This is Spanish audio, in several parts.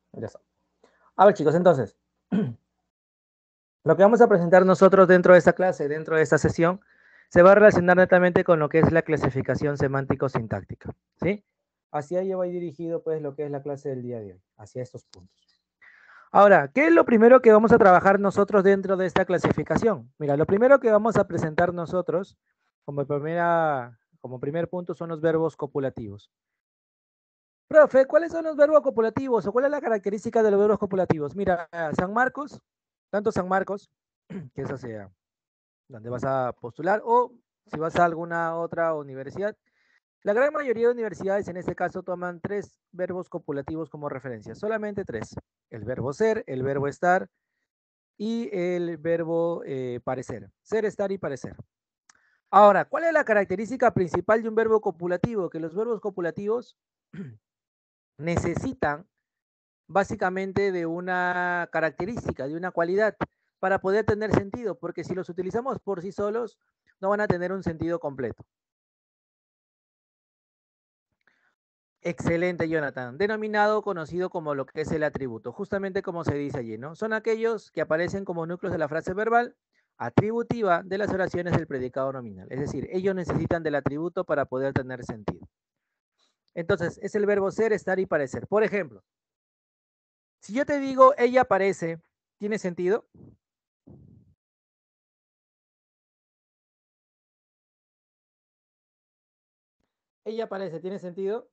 Ya está. A ver, chicos, entonces, lo que vamos a presentar nosotros dentro de esta clase, dentro de esta sesión, se va a relacionar netamente con lo que es la clasificación semántico-sintáctica, ¿sí? Hacia ello va dirigido, pues, lo que es la clase del día de hoy, hacia estos puntos. Ahora, ¿qué es lo primero que vamos a trabajar nosotros dentro de esta clasificación? Mira, lo primero que vamos a presentar nosotros como primer punto son los verbos copulativos. Profe, ¿cuáles son los verbos copulativos o cuál es la característica de los verbos copulativos? Mira, San Marcos, tanto San Marcos, que esa sea donde vas a postular, o si vas a alguna otra universidad, la gran mayoría de universidades en este caso toman 3 verbos copulativos como referencia, solamente 3. El verbo ser, el verbo estar y el verbo parecer. Ser, estar y parecer. Ahora, ¿cuál es la característica principal de un verbo copulativo? Que los verbos copulativos necesitan básicamente de una característica, de una cualidad, para poder tener sentido, porque si los utilizamos por sí solos, no van a tener un sentido completo. Excelente, Jonathan. Denominado, conocido como lo que es el atributo, justamente como se dice allí, ¿no? Son aquellos que aparecen como núcleos de la frase verbal atributiva de las oraciones del predicado nominal. Es decir, ellos necesitan del atributo para poder tener sentido. Entonces, es el verbo ser, estar y parecer. Por ejemplo, si yo te digo ella parece, ¿tiene sentido? Ella parece, ¿tiene sentido?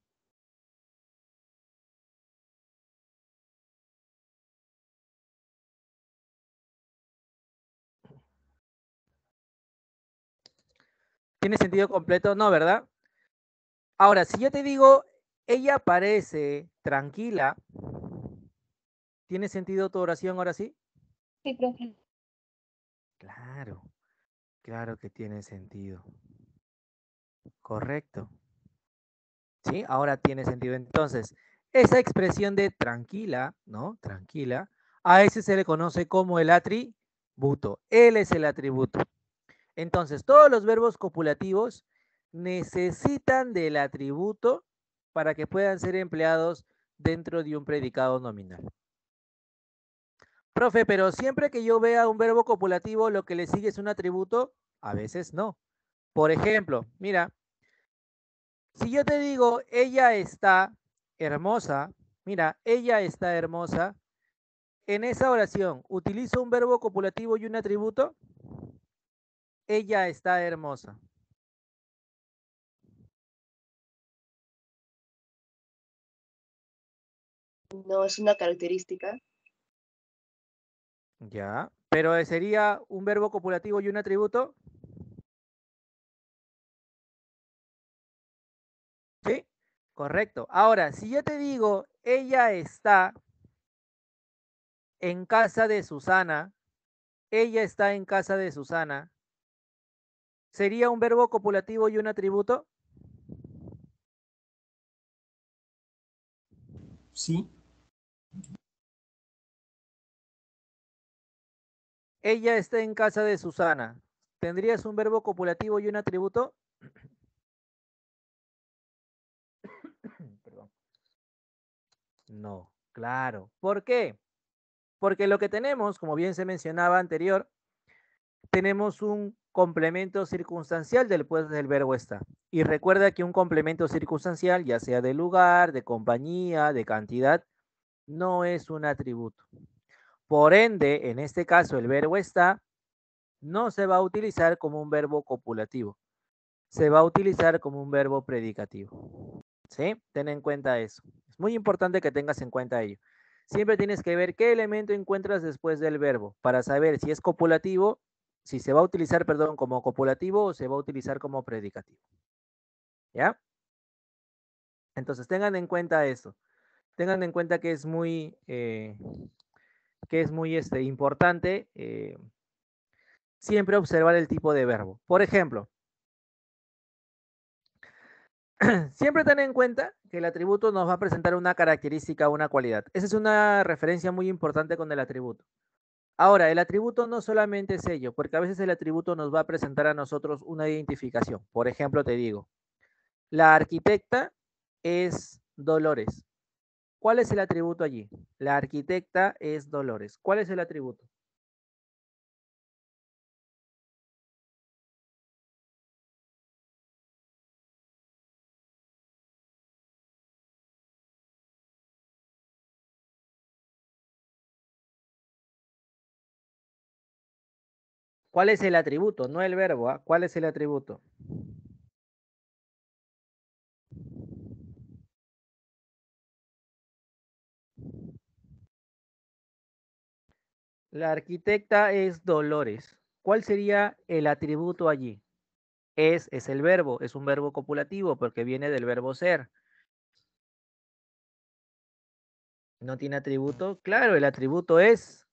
¿Tiene sentido completo? No, ¿verdad? Ahora, si yo te digo, ella parece tranquila, ¿tiene sentido tu oración ahora sí? Sí, profe. Claro, claro que tiene sentido. Correcto. ¿Sí? Ahora tiene sentido. Entonces, esa expresión de tranquila, ¿no? Tranquila, a ese se le conoce como el atributo. Él es el atributo. Entonces, todos los verbos copulativos necesitan del atributo para que puedan ser empleados dentro de un predicado nominal. Profe, pero siempre que yo vea un verbo copulativo, lo que le sigue es un atributo, a veces no. Por ejemplo, mira, si yo te digo, ella está hermosa, mira, ella está hermosa, en esa oración, ¿utilizo un verbo copulativo y un atributo? Ella está hermosa. No es una característica. Ya, pero ¿sería un verbo copulativo y un atributo? Sí, correcto. Ahora, si yo te digo, ella está en casa de Susana, ella está en casa de Susana, ¿sería un verbo copulativo y un atributo? Sí, Ella está en casa de Susana. ¿Tendrías un verbo copulativo y un atributo? Perdón. No, claro. ¿Por qué? Porque lo que tenemos, como bien se mencionaba anterior, tenemos un complemento circunstancial después del verbo está. Y recuerda que un complemento circunstancial, ya sea de lugar, de compañía, de cantidad, no es un atributo. Por ende, en este caso, el verbo está no se va a utilizar como un verbo copulativo, se va a utilizar como un verbo predicativo. ¿Sí? Ten en cuenta eso. Es muy importante que tengas en cuenta ello. Siempre tienes que ver qué elemento encuentras después del verbo para saber si es copulativo, si se va a utilizar, perdón, como copulativo o se va a utilizar como predicativo. ¿Ya? Entonces tengan en cuenta eso. Tengan en cuenta que es muy importante siempre observar el tipo de verbo. Por ejemplo, siempre ten en cuenta que el atributo nos va a presentar una característica, una cualidad. Esa es una referencia muy importante con el atributo. Ahora, el atributo no solamente es ello, porque a veces el atributo nos va a presentar a nosotros una identificación. Por ejemplo, te digo, la arquitecta es Dolores. ¿Cuál es el atributo allí? La arquitecta es Dolores. ¿Cuál es el atributo? ¿Cuál es el atributo? No el verbo, ¿ah? ¿Cuál es el atributo? La arquitecta es Dolores. ¿Cuál sería el atributo allí? Es el verbo, es un verbo copulativo porque viene del verbo ser. ¿No tiene atributo? Claro, el atributo es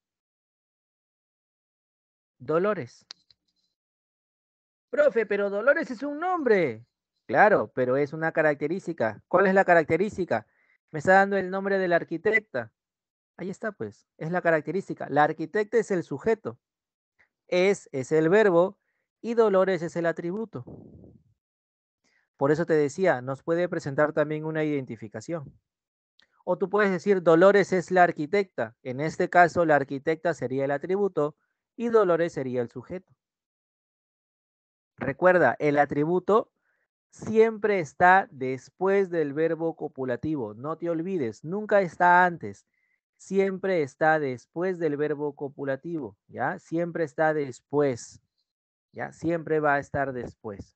Dolores. Profe, pero Dolores es un nombre. Claro, pero es una característica. ¿Cuál es la característica? Me está dando el nombre de la arquitecta. Ahí está, pues. Es la característica. La arquitecta es el sujeto. Es el verbo y Dolores es el atributo. Por eso te decía, nos puede presentar también una identificación. O tú puedes decir Dolores es la arquitecta. En este caso, la arquitecta sería el atributo y Dolores sería el sujeto. Recuerda, el atributo siempre está después del verbo copulativo. No te olvides, nunca está antes. Siempre está después del verbo copulativo, ¿ya? Siempre está después, ¿ya? Siempre va a estar después.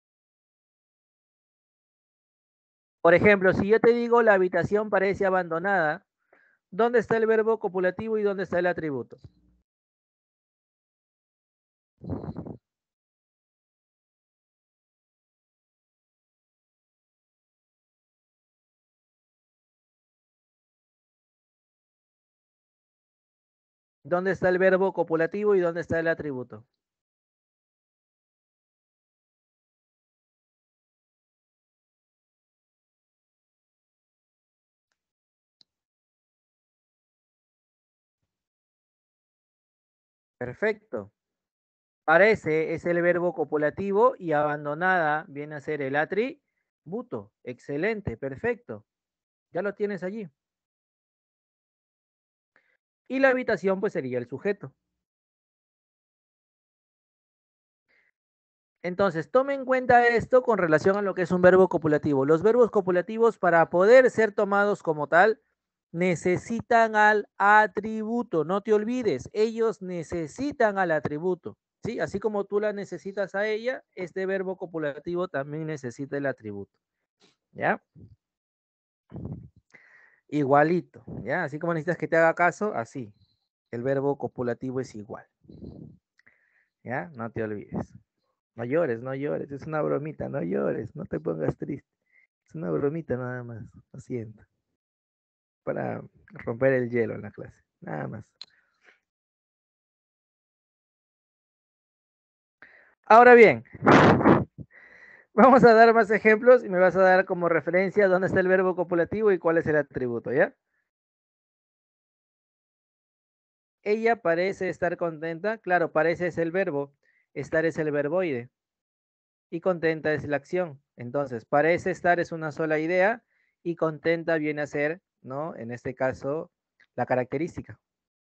Por ejemplo, si yo te digo la habitación parece abandonada, ¿dónde está el verbo copulativo y dónde está el atributo? ¿Dónde está el verbo copulativo y dónde está el atributo? Perfecto. Parece es el verbo copulativo y abandonada viene a ser el atributo. Excelente, perfecto. Ya lo tienes allí. Y la habitación pues sería el sujeto. Entonces, tome en cuenta esto con relación a lo que es un verbo copulativo. Los verbos copulativos, para poder ser tomados como tal, necesitan al atributo. No te olvides, ellos necesitan al atributo. ¿Sí? Así como tú la necesitas a ella, este verbo copulativo también necesita el atributo. ¿Ya? Igualito. ¿Ya? Así como necesitas que te haga caso, así. El verbo copulativo es igual. ¿Ya? No te olvides. No llores, no llores, es una bromita, no llores, no te pongas triste. Es una bromita nada más, lo siento. Para romper el hielo en la clase, nada más. Ahora bien, vamos a dar más ejemplos y me vas a dar como referencia dónde está el verbo copulativo y cuál es el atributo, ¿ya? Ella parece estar contenta, claro, parece es el verbo, estar es el verboide y contenta es la acción. Entonces, parece estar es una sola idea y contenta viene a ser, ¿no? En este caso, la característica.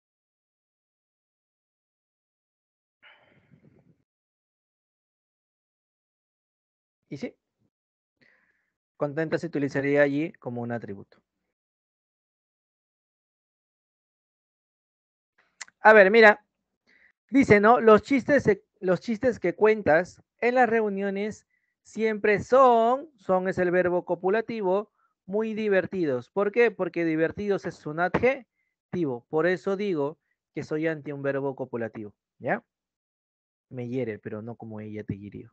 Y sí, contenta se utilizaría allí como un atributo. A ver, mira, dice, ¿no? Los chistes que cuentas en las reuniones siempre son es el verbo copulativo, muy divertidos. ¿Por qué? Porque divertidos es un adjetivo. Por eso digo que soy anti un verbo copulativo, ¿ya? Me hiere, pero no como ella te hirió.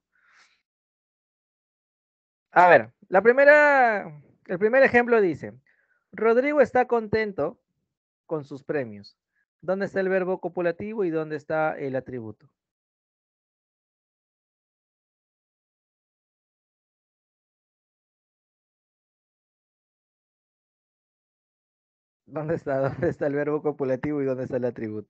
A ver, el primer ejemplo dice, Rodrigo está contento con sus premios. ¿Dónde está el verbo copulativo y dónde está el atributo? ¿Dónde está? ¿Dónde está el verbo copulativo y dónde está el atributo?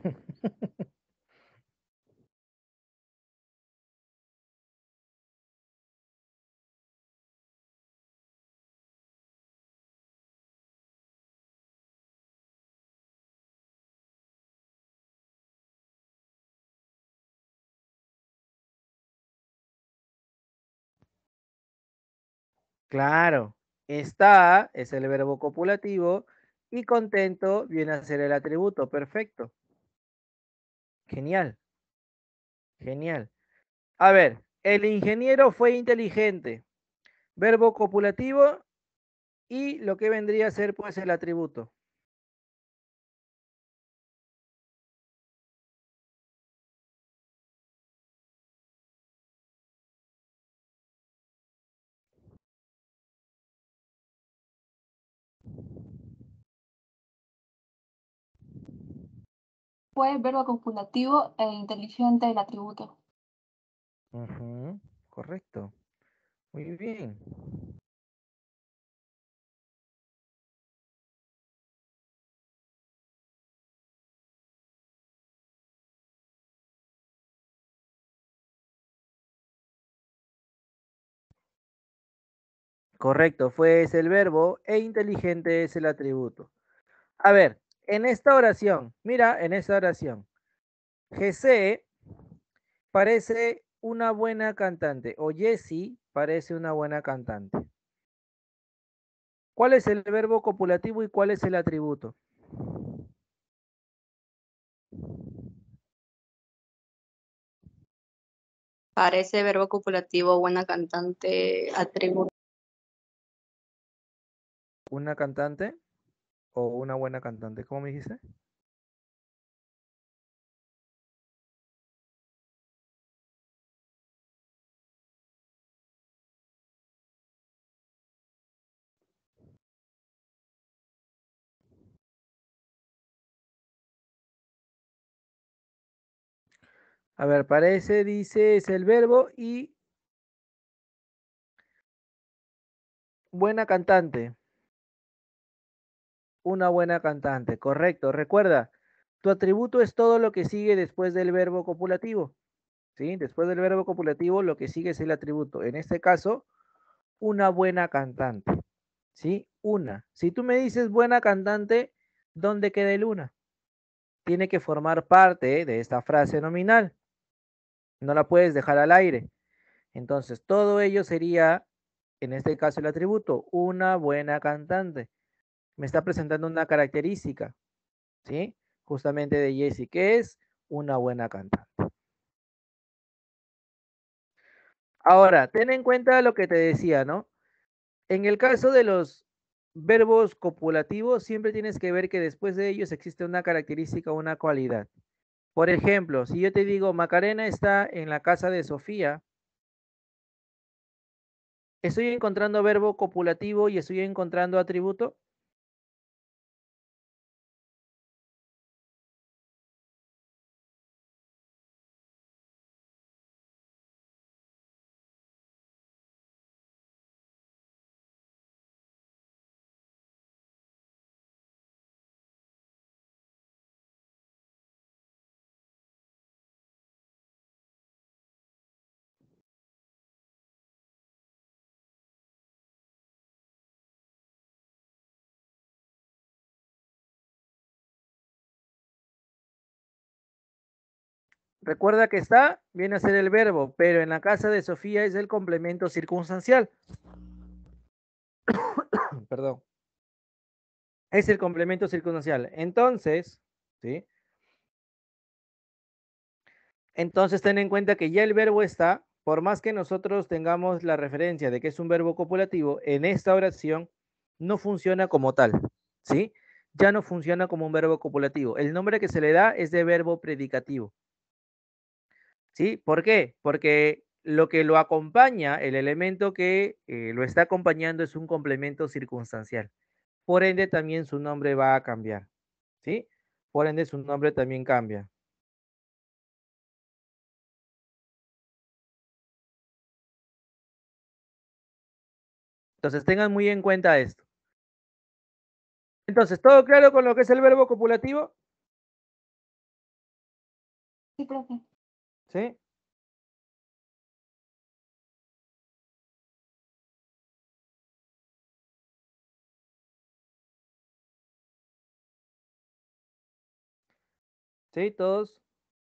Claro, está es el verbo copulativo y contento viene a ser el atributo. Perfecto. Genial, genial. A ver, el ingeniero fue inteligente. Verbo copulativo y lo que vendría a ser pues el atributo. Fue el verbo copulativo e inteligente el atributo. Ujú, correcto. Muy bien. Correcto, fue ese el verbo e inteligente es el atributo. A ver, en esta oración, mira, en esta oración, Jesse parece una buena cantante o Jessie parece una buena cantante. ¿Cuál es el verbo copulativo y cuál es el atributo? Parece verbo copulativo, buena cantante, atributo. ¿Una cantante o una buena cantante? ¿Cómo me dijiste? A ver, parece, dice, es el verbo y buena cantante. Una buena cantante, correcto. Recuerda, tu atributo es todo lo que sigue después del verbo copulativo. ¿Sí? Después del verbo copulativo, lo que sigue es el atributo. En este caso, una buena cantante. ¿Sí? Una. Si tú me dices buena cantante, ¿dónde queda el una? Tiene que formar parte de esta frase nominal. No la puedes dejar al aire. Entonces, todo ello sería, en este caso, el atributo, una buena cantante. Me está presentando una característica, ¿sí? Justamente de Jessie, que es una buena cantante. Ahora, ten en cuenta lo que te decía, ¿no? En el caso de los verbos copulativos, siempre tienes que ver que después de ellos existe una característica o una cualidad. Por ejemplo, si yo te digo, Macarena está en la casa de Sofía, ¿estoy encontrando verbo copulativo y estoy encontrando atributo? Recuerda que está, viene a ser el verbo, pero en la casa de Sofía es el complemento circunstancial. Perdón. Es el complemento circunstancial. Entonces, ¿sí? Entonces ten en cuenta que ya el verbo está, por más que nosotros tengamos la referencia de que es un verbo copulativo, en esta oración no funciona como tal, ¿sí? Ya no funciona como un verbo copulativo. El nombre que se le da es de verbo predicativo, ¿sí? ¿Por qué? Porque lo que lo acompaña, el elemento que lo está acompañando es un complemento circunstancial. Por ende, también su nombre va a cambiar, ¿sí? Por ende, su nombre también cambia. Entonces, tengan muy en cuenta esto. Entonces, ¿todo claro con lo que es el verbo copulativo? Sí, profe. ¿Sí? ¿Sí? ¿Todos?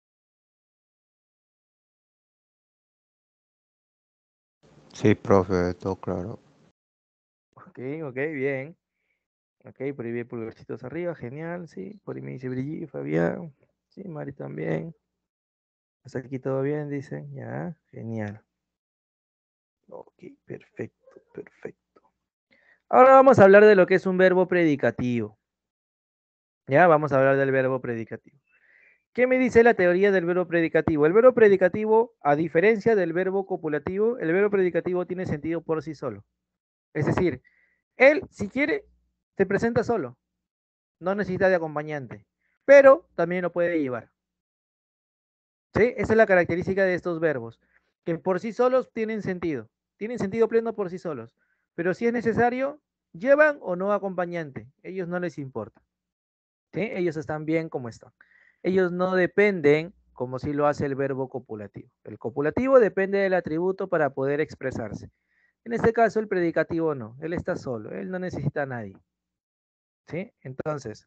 Sí, profe, todo claro. Ok, ok, bien. Ok, por ahí vi pulgarcitos arriba, genial, sí. Por ahí me dice Brigitte, Fabián. Sí, Mari también. Hasta aquí todo bien, dicen. Ya, genial. Ok, perfecto, perfecto. Ahora vamos a hablar de lo que es un verbo predicativo. Ya, vamos a hablar del verbo predicativo. ¿Qué me dice la teoría del verbo predicativo? El verbo predicativo, a diferencia del verbo copulativo, el verbo predicativo tiene sentido por sí solo. Es decir, él, si quiere, se presenta solo. No necesita de acompañante, pero también lo puede llevar. ¿Sí? Esa es la característica de estos verbos, que por sí solos tienen sentido pleno por sí solos, pero si es necesario, llevan o no acompañante, ellos no les importa. ¿Sí? Ellos están bien como están. Ellos no dependen como si lo hace el verbo copulativo. El copulativo depende del atributo para poder expresarse. En este caso, el predicativo no, él está solo, él no necesita a nadie. ¿Sí? Entonces,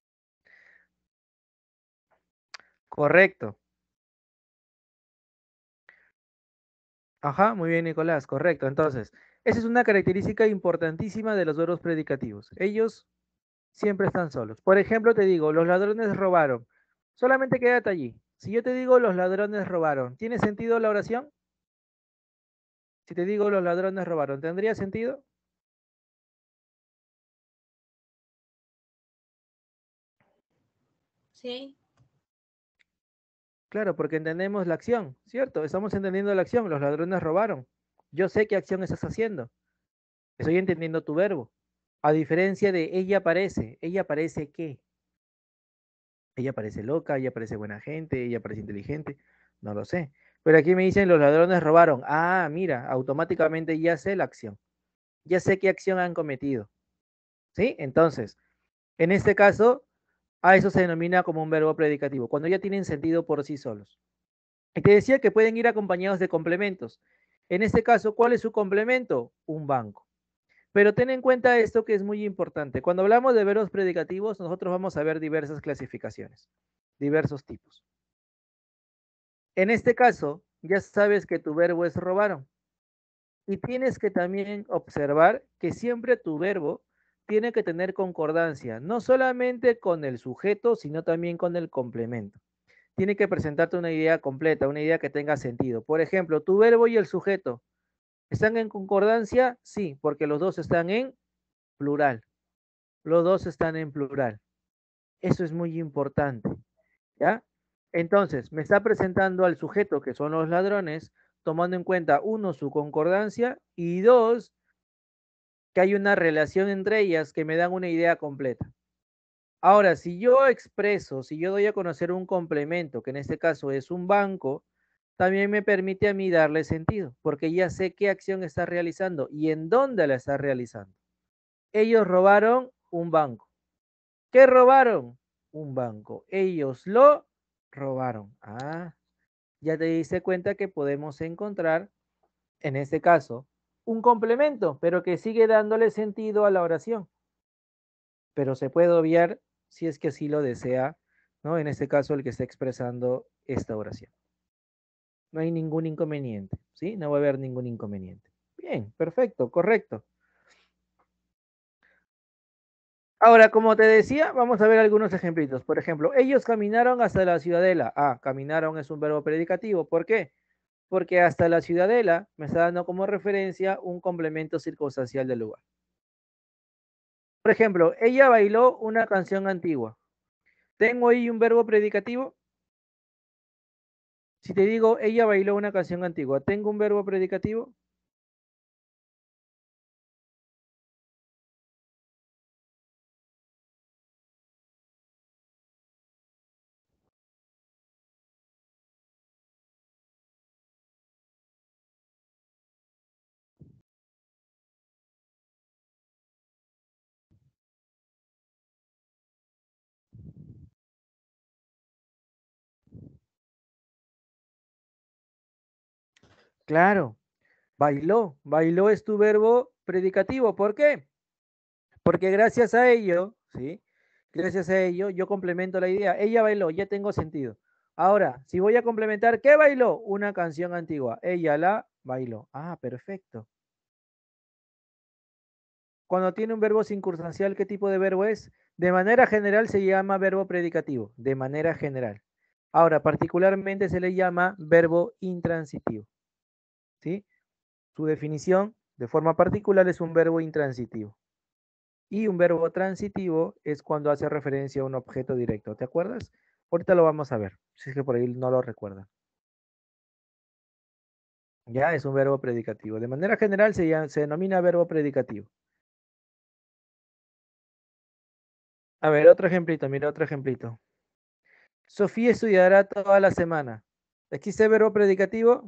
correcto. Ajá, muy bien, Nicolás, correcto. Entonces, esa es una característica importantísima de los verbos predicativos. Ellos siempre están solos. Por ejemplo, te digo, los ladrones robaron. Solamente quédate allí. Si yo te digo los ladrones robaron, ¿tiene sentido la oración? Si te digo los ladrones robaron, ¿tendría sentido? Sí. Claro, porque entendemos la acción, ¿cierto? Estamos entendiendo la acción. Los ladrones robaron. Yo sé qué acción estás haciendo. Estoy entendiendo tu verbo. A diferencia de ella parece qué. Ella parece loca, ella parece buena gente, ella parece inteligente, no lo sé. Pero aquí me dicen los ladrones robaron. Ah, mira, automáticamente ya sé la acción. Ya sé qué acción han cometido. ¿Sí? Entonces, en este caso, a eso se denomina como un verbo predicativo, cuando ya tienen sentido por sí solos. Y te decía que pueden ir acompañados de complementos. En este caso, ¿cuál es su complemento? Un banco. Pero ten en cuenta esto que es muy importante. Cuando hablamos de verbos predicativos, nosotros vamos a ver diversas clasificaciones, diversos tipos. En este caso, ya sabes que tu verbo es robaron. Y tienes que también observar que siempre tu verbo tiene que tener concordancia, no solamente con el sujeto, sino también con el complemento. Tiene que presentarte una idea completa, una idea que tenga sentido. Por ejemplo, tu verbo y el sujeto, ¿están en concordancia? Sí, porque los dos están en plural. Los dos están en plural. Eso es muy importante, ¿ya? Entonces, me está presentando al sujeto, que son los ladrones, tomando en cuenta, uno, su concordancia, y dos, que hay una relación entre ellas que me dan una idea completa. Ahora, si yo expreso, si yo doy a conocer un complemento, que en este caso es un banco, también me permite a mí darle sentido, porque ya sé qué acción está realizando y en dónde la está realizando. Ellos robaron un banco. ¿Qué robaron? Un banco. Ellos lo robaron. Ah, ya te diste cuenta que podemos encontrar, en este caso, un complemento, pero que sigue dándole sentido a la oración. Pero se puede obviar si es que así lo desea, ¿no? En este caso, el que está expresando esta oración. No hay ningún inconveniente, ¿sí? No va a haber ningún inconveniente. Bien, perfecto, correcto. Ahora, como te decía, vamos a ver algunos ejemplitos. Por ejemplo, ellos caminaron hasta la ciudadela. Ah, caminaron es un verbo predicativo. ¿Por qué? Porque hasta la ciudadela me está dando como referencia un complemento circunstancial del lugar. Por ejemplo, ella bailó una canción antigua. ¿Tengo ahí un verbo predicativo? Si te digo, ella bailó una canción antigua, ¿tengo un verbo predicativo? Claro, bailó. Bailó es tu verbo predicativo. ¿Por qué? Porque gracias a ello, ¿sí? Gracias a ello, yo complemento la idea. Ella bailó, ya tengo sentido. Ahora, si voy a complementar, ¿qué bailó? Una canción antigua. Ella la bailó. Ah, perfecto. Cuando tiene un verbo circunstancial, ¿qué tipo de verbo es? De manera general se llama verbo predicativo, de manera general. Ahora, particularmente se le llama verbo intransitivo, ¿sí? Su definición, de forma particular, es un verbo intransitivo. Y un verbo transitivo es cuando hace referencia a un objeto directo. ¿Te acuerdas? Ahorita lo vamos a ver, si es que por ahí no lo recuerdan. Ya es un verbo predicativo. De manera general se denomina verbo predicativo. A ver, otro ejemplito, mira otro ejemplito. Sofía estudiará toda la semana. ¿Existe verbo predicativo?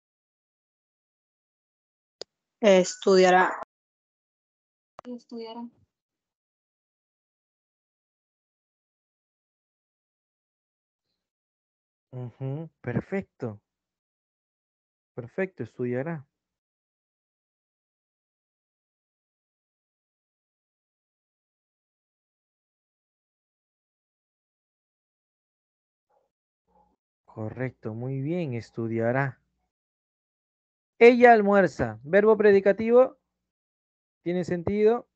Estudiará. Estudiará. Ujú, perfecto. Perfecto, estudiará. Correcto, muy bien, estudiará. Ella almuerza. Verbo predicativo. ¿Tiene sentido?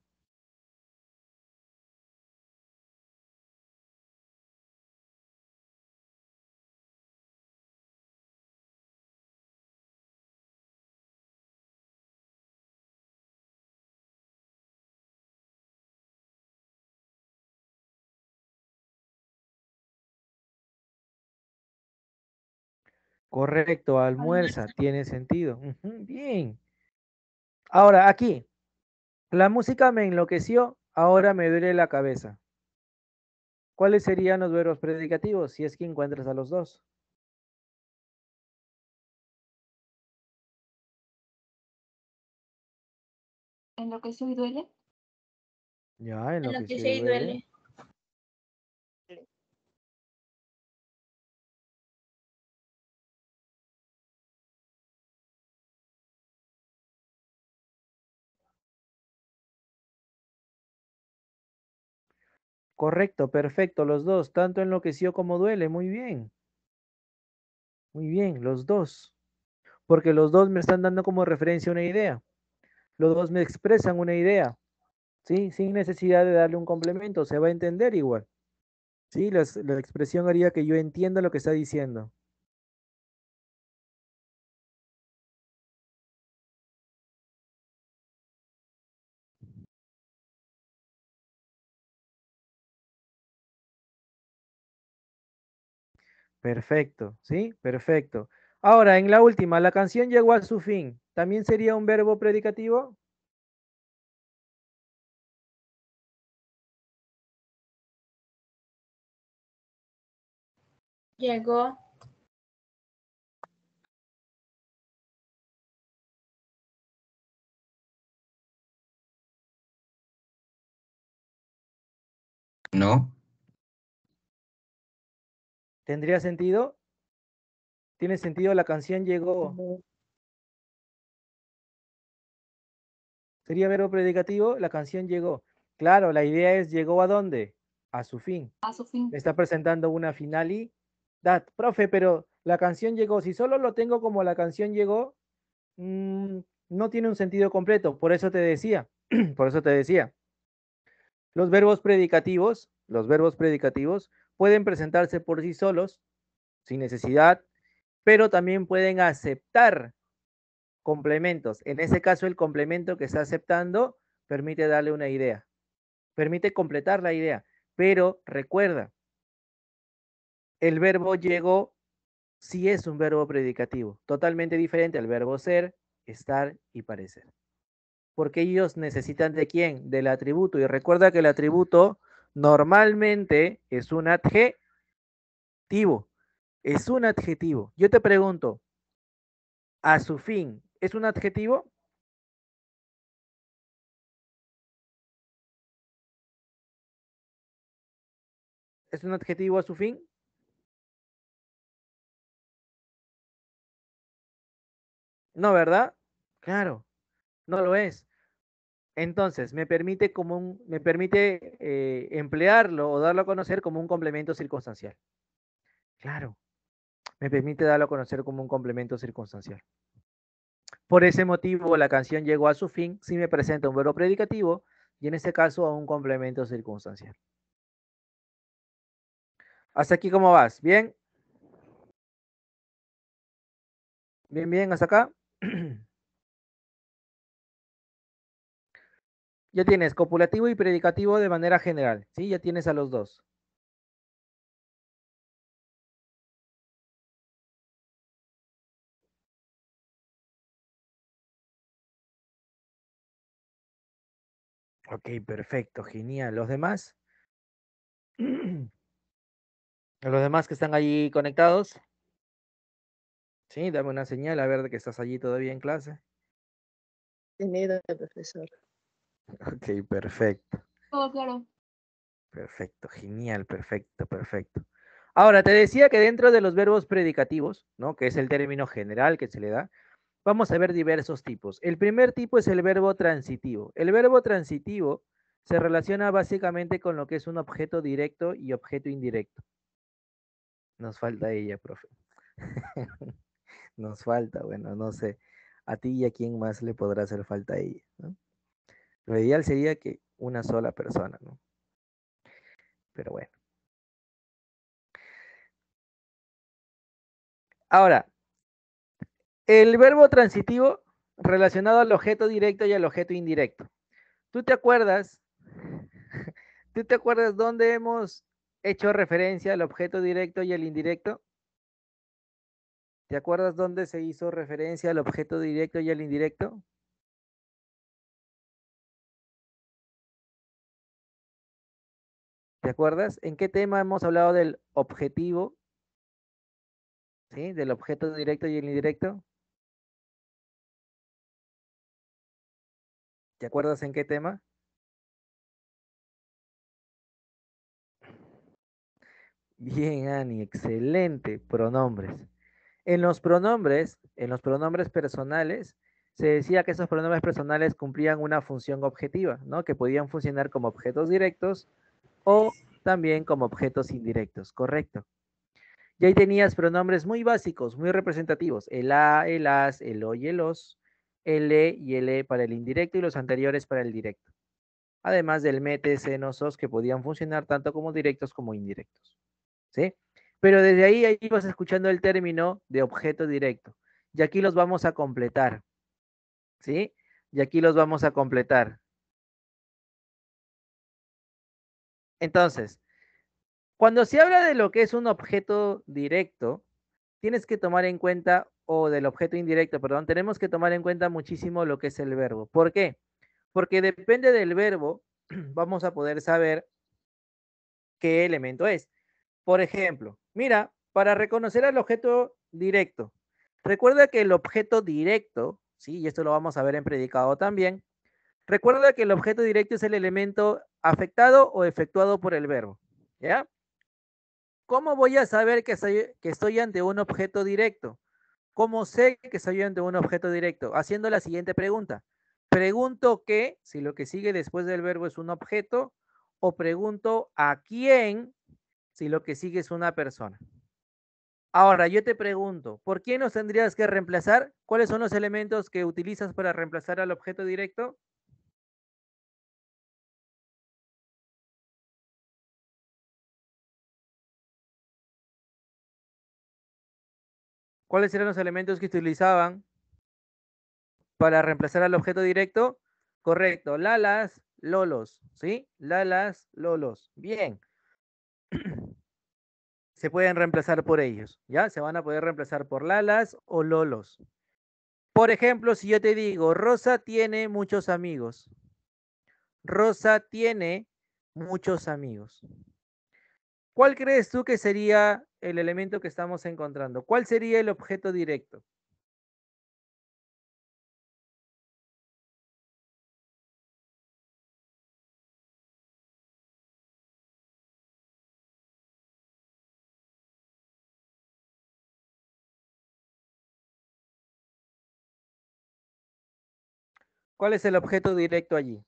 Correcto, almuerza. Tiene sentido. Ujú, bien. Ahora, aquí. La música me enloqueció. Ahora me duele la cabeza. ¿Cuáles serían los verbos predicativos si es que encuentras a los dos? Enloqueció y duele. Ya, enloqueció Enloqueció y y duele. duele. Correcto, perfecto, los dos, tanto enloqueció como duele, muy bien, los dos, porque los dos me están dando como referencia una idea, los dos me expresan una idea, ¿sí? Sin necesidad de darle un complemento, se va a entender igual, ¿sí? La expresión haría que yo entienda lo que está diciendo. Perfecto, ¿sí? Perfecto. Ahora, en la última, la canción llegó a su fin, ¿también sería un verbo predicativo? Llegó. No, ¿Tendría sentido? ¿Tiene sentido la canción llegó? ¿Sería verbo predicativo? La canción llegó. Claro, la idea es llegó a dónde? A su fin. A su fin. Me está presentando una finalidad. Profe, pero la canción llegó. Si solo lo tengo como la canción llegó, no tiene un sentido completo. Por eso te decía, por eso te decía. Los verbos predicativos pueden presentarse por sí solos, sin necesidad, pero también pueden aceptar complementos. En ese caso, el complemento que está aceptando permite darle una idea, permite completar la idea. Pero recuerda, el verbo llegó sí es un verbo predicativo, totalmente diferente al verbo ser, estar y parecer. Porque ellos necesitan de quién? Del atributo. Y recuerda que el atributo normalmente es un adjetivo. Es un adjetivo. Yo te pregunto, a su fin, ¿es un adjetivo? ¿Es un adjetivo a su fin? No, ¿verdad? Claro, no lo es. Entonces, me permite emplearlo o darlo a conocer como un complemento circunstancial. Claro, me permite darlo a conocer como un complemento circunstancial. Por ese motivo, la canción llegó a su fin si me presenta un verbo predicativo y en este caso a un complemento circunstancial. ¿Hasta aquí cómo vas? ¿Bien? ¿Bien, bien? ¿Hasta acá? Ya tienes copulativo y predicativo de manera general, ¿sí? Ya tienes a los dos. Ok, perfecto, genial. ¿Los demás? ¿Los demás que están allí conectados? Sí, dame una señal a ver de que estás allí todavía en clase. Entendido, profesor. Ok, perfecto. Todo claro. Perfecto, genial, perfecto, perfecto. Ahora, te decía que dentro de los verbos predicativos, ¿no? Que es el término general que se le da, vamos a ver diversos tipos. El primer tipo es el verbo transitivo. El verbo transitivo se relaciona básicamente con lo que es un objeto directo y objeto indirecto. Nos falta ella, profe. Nos falta, bueno, no sé. A ti y a quién más le podrá hacer falta a ella, ¿no? Lo ideal sería que una sola persona, ¿no? Pero bueno. Ahora, el verbo transitivo relacionado al objeto directo y al objeto indirecto. ¿Tú te acuerdas? ¿Tú te acuerdas dónde hemos hecho referencia al objeto directo y al indirecto? ¿Te acuerdas dónde se hizo referencia al objeto directo y al indirecto? ¿Te acuerdas? ¿En qué tema hemos hablado del objetivo? ¿Sí? Del objeto directo y el indirecto. ¿Te acuerdas en qué tema? Bien, Ani, excelente. Pronombres. En los pronombres personales, se decía que esos pronombres personales cumplían una función objetiva, ¿no? Que podían funcionar como objetos directos o también como objetos indirectos, correcto. Y ahí tenías pronombres muy básicos, muy representativos, el a, el as, el o y el os, el e y el e para el indirecto y los anteriores para el directo. Además del mete, seno, sos, que podían funcionar tanto como directos como indirectos, ¿sí? Pero desde ahí vas escuchando el término de objeto directo. Y aquí los vamos a completar, ¿sí? Y aquí los vamos a completar. Entonces, cuando se habla de lo que es un objeto directo, tienes que tomar en cuenta, o del objeto indirecto, perdón, tenemos que tomar en cuenta muchísimo lo que es el verbo. ¿Por qué? Porque depende del verbo, vamos a poder saber qué elemento es. Por ejemplo, mira, para reconocer al objeto directo, recuerda que el objeto directo, ¿sí? Y esto lo vamos a ver en predicado también, recuerda que el objeto directo es el elemento afectado o efectuado por el verbo, ¿ya? ¿Cómo voy a saber que estoy ante un objeto directo? ¿Cómo sé que estoy ante un objeto directo? Haciendo la siguiente pregunta. Pregunto qué, si lo que sigue después del verbo es un objeto, o pregunto a quién, si lo que sigue es una persona. Ahora, yo te pregunto, ¿por qué nos tendrías que reemplazar? ¿Cuáles son los elementos que utilizas para reemplazar al objeto directo? ¿Cuáles eran los elementos que utilizaban para reemplazar al objeto directo? Correcto, lalas, lolos, ¿sí? Lalas, lolos. Bien, se pueden reemplazar por ellos, ¿ya? Se van a poder reemplazar por lalas o lolos. Por ejemplo, si yo te digo, Rosa tiene muchos amigos. Rosa tiene muchos amigos. ¿Cuál crees tú que sería el elemento que estamos encontrando? ¿Cuál sería el objeto directo? ¿Cuál es el objeto directo allí?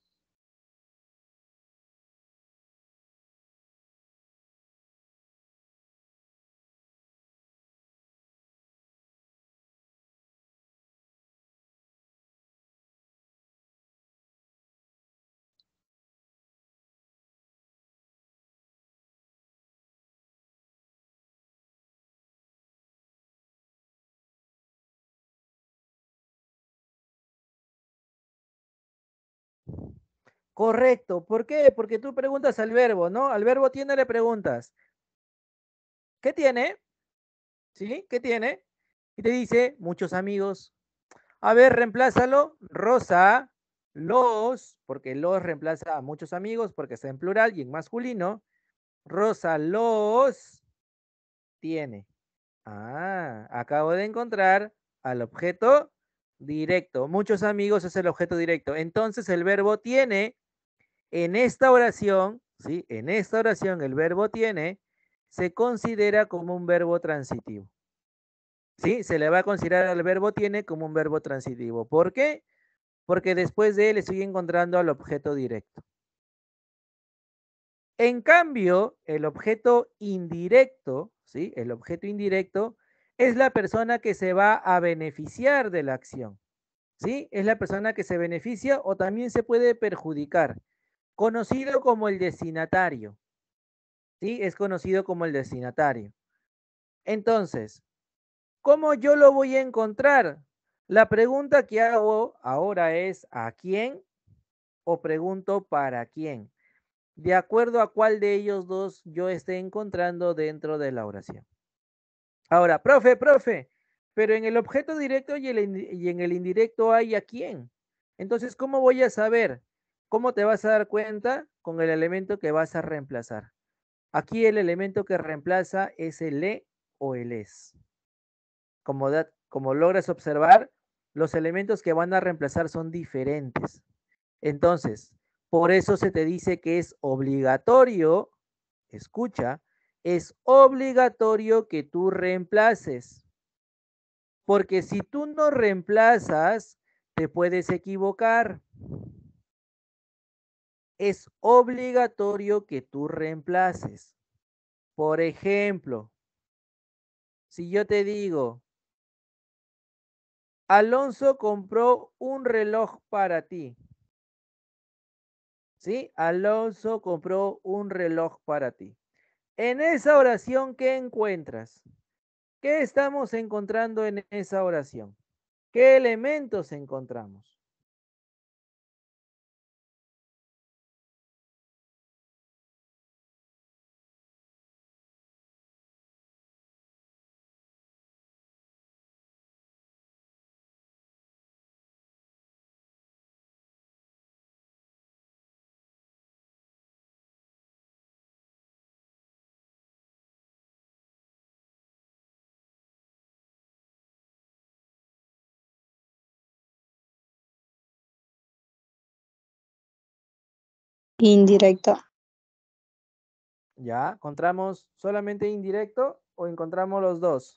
Correcto. ¿Por qué? Porque tú preguntas al verbo, ¿no? Al verbo tiene, le preguntas. ¿Qué tiene? ¿Sí? ¿Qué tiene? Y te dice, muchos amigos. A ver, reemplázalo. Rosa, los, porque los reemplaza a muchos amigos porque está en plural y en masculino. Rosa los tiene. Ah, acabo de encontrar al objeto directo. Muchos amigos es el objeto directo. Entonces el verbo tiene en esta oración, ¿sí? En esta oración el verbo tiene se considera como un verbo transitivo. ¿Sí? Se le va a considerar al verbo tiene como un verbo transitivo. ¿Por qué? Porque después de él estoy encontrando al objeto directo. En cambio, el objeto indirecto, ¿sí? El objeto indirecto es la persona que se va a beneficiar de la acción, ¿sí? Es la persona que se beneficia o también se puede perjudicar, conocido como el destinatario, ¿sí? Es conocido como el destinatario. Entonces, ¿cómo yo lo voy a encontrar? La pregunta que hago ahora es ¿a quién? O pregunto ¿para quién? De acuerdo a cuál de ellos dos yo esté encontrando dentro de la oración. Ahora, profe, pero en el objeto directo y en el indirecto hay a quién. Entonces, ¿cómo voy a saber? ¿Cómo te vas a dar cuenta? Con el elemento que vas a reemplazar. Aquí el elemento que reemplaza es el le o el es. Como logras observar, los elementos que van a reemplazar son diferentes. Entonces, por eso se te dice que es obligatorio, escucha, es obligatorio que tú reemplaces. Porque si tú no reemplazas, te puedes equivocar. Es obligatorio que tú reemplaces. Por ejemplo, si yo te digo, Alonso compró un reloj para ti. ¿Sí? Alonso compró un reloj para ti. En esa oración, ¿qué encuentras? ¿Qué estamos encontrando en esa oración? ¿Qué elementos encontramos? Indirecto. ¿Ya? ¿Encontramos solamente indirecto o encontramos los dos?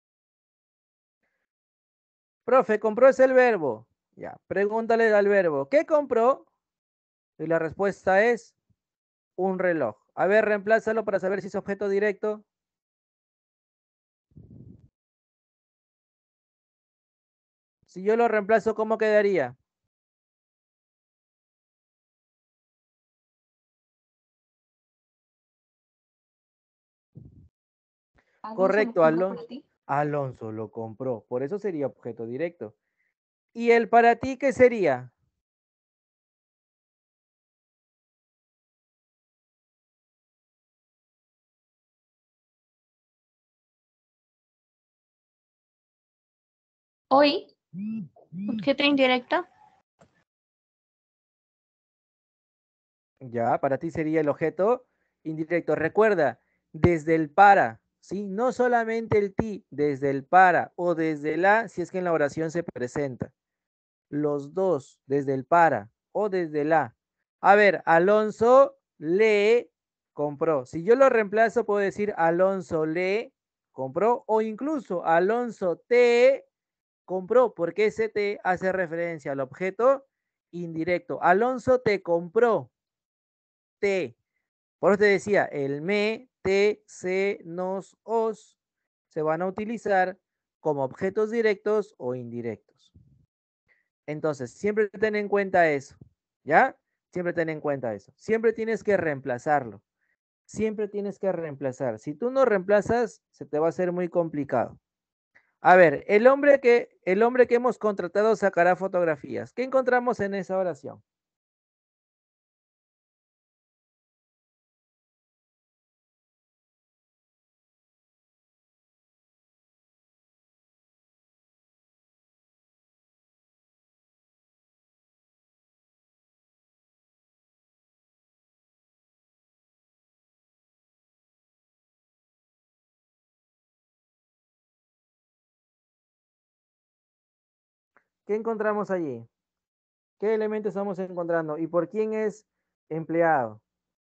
Profe, compró es el verbo. Ya, pregúntale al verbo, ¿qué compró? Y la respuesta es un reloj. A ver, reemplázalo para saber si es objeto directo. Si yo lo reemplazo, ¿cómo quedaría? Correcto, Alonso lo compró. Por eso sería objeto directo. ¿Y el para ti qué sería? Hoy, objeto indirecto. Ya, para ti sería el objeto indirecto. Recuerda, desde el para, ¿sí? No solamente el ti, desde el para o desde la, si es que en la oración se presenta. Los dos, desde el para o desde la. A ver, Alonso le compró. Si yo lo reemplazo, puedo decir Alonso le compró o incluso Alonso te compró, porque ese te hace referencia al objeto indirecto. Alonso te compró. Te. Por eso te decía, el me, te, se, nos, os se van a utilizar como objetos directos o indirectos. Entonces, siempre ten en cuenta eso, ¿ya? Siempre ten en cuenta eso. Siempre tienes que reemplazarlo. Siempre tienes que reemplazar. Si tú no reemplazas, se te va a hacer muy complicado. A ver, el hombre que hemos contratado sacará fotografías. ¿Qué encontramos en esa oración? ¿Qué encontramos allí? ¿Qué elementos estamos encontrando? ¿Y por quién es empleado?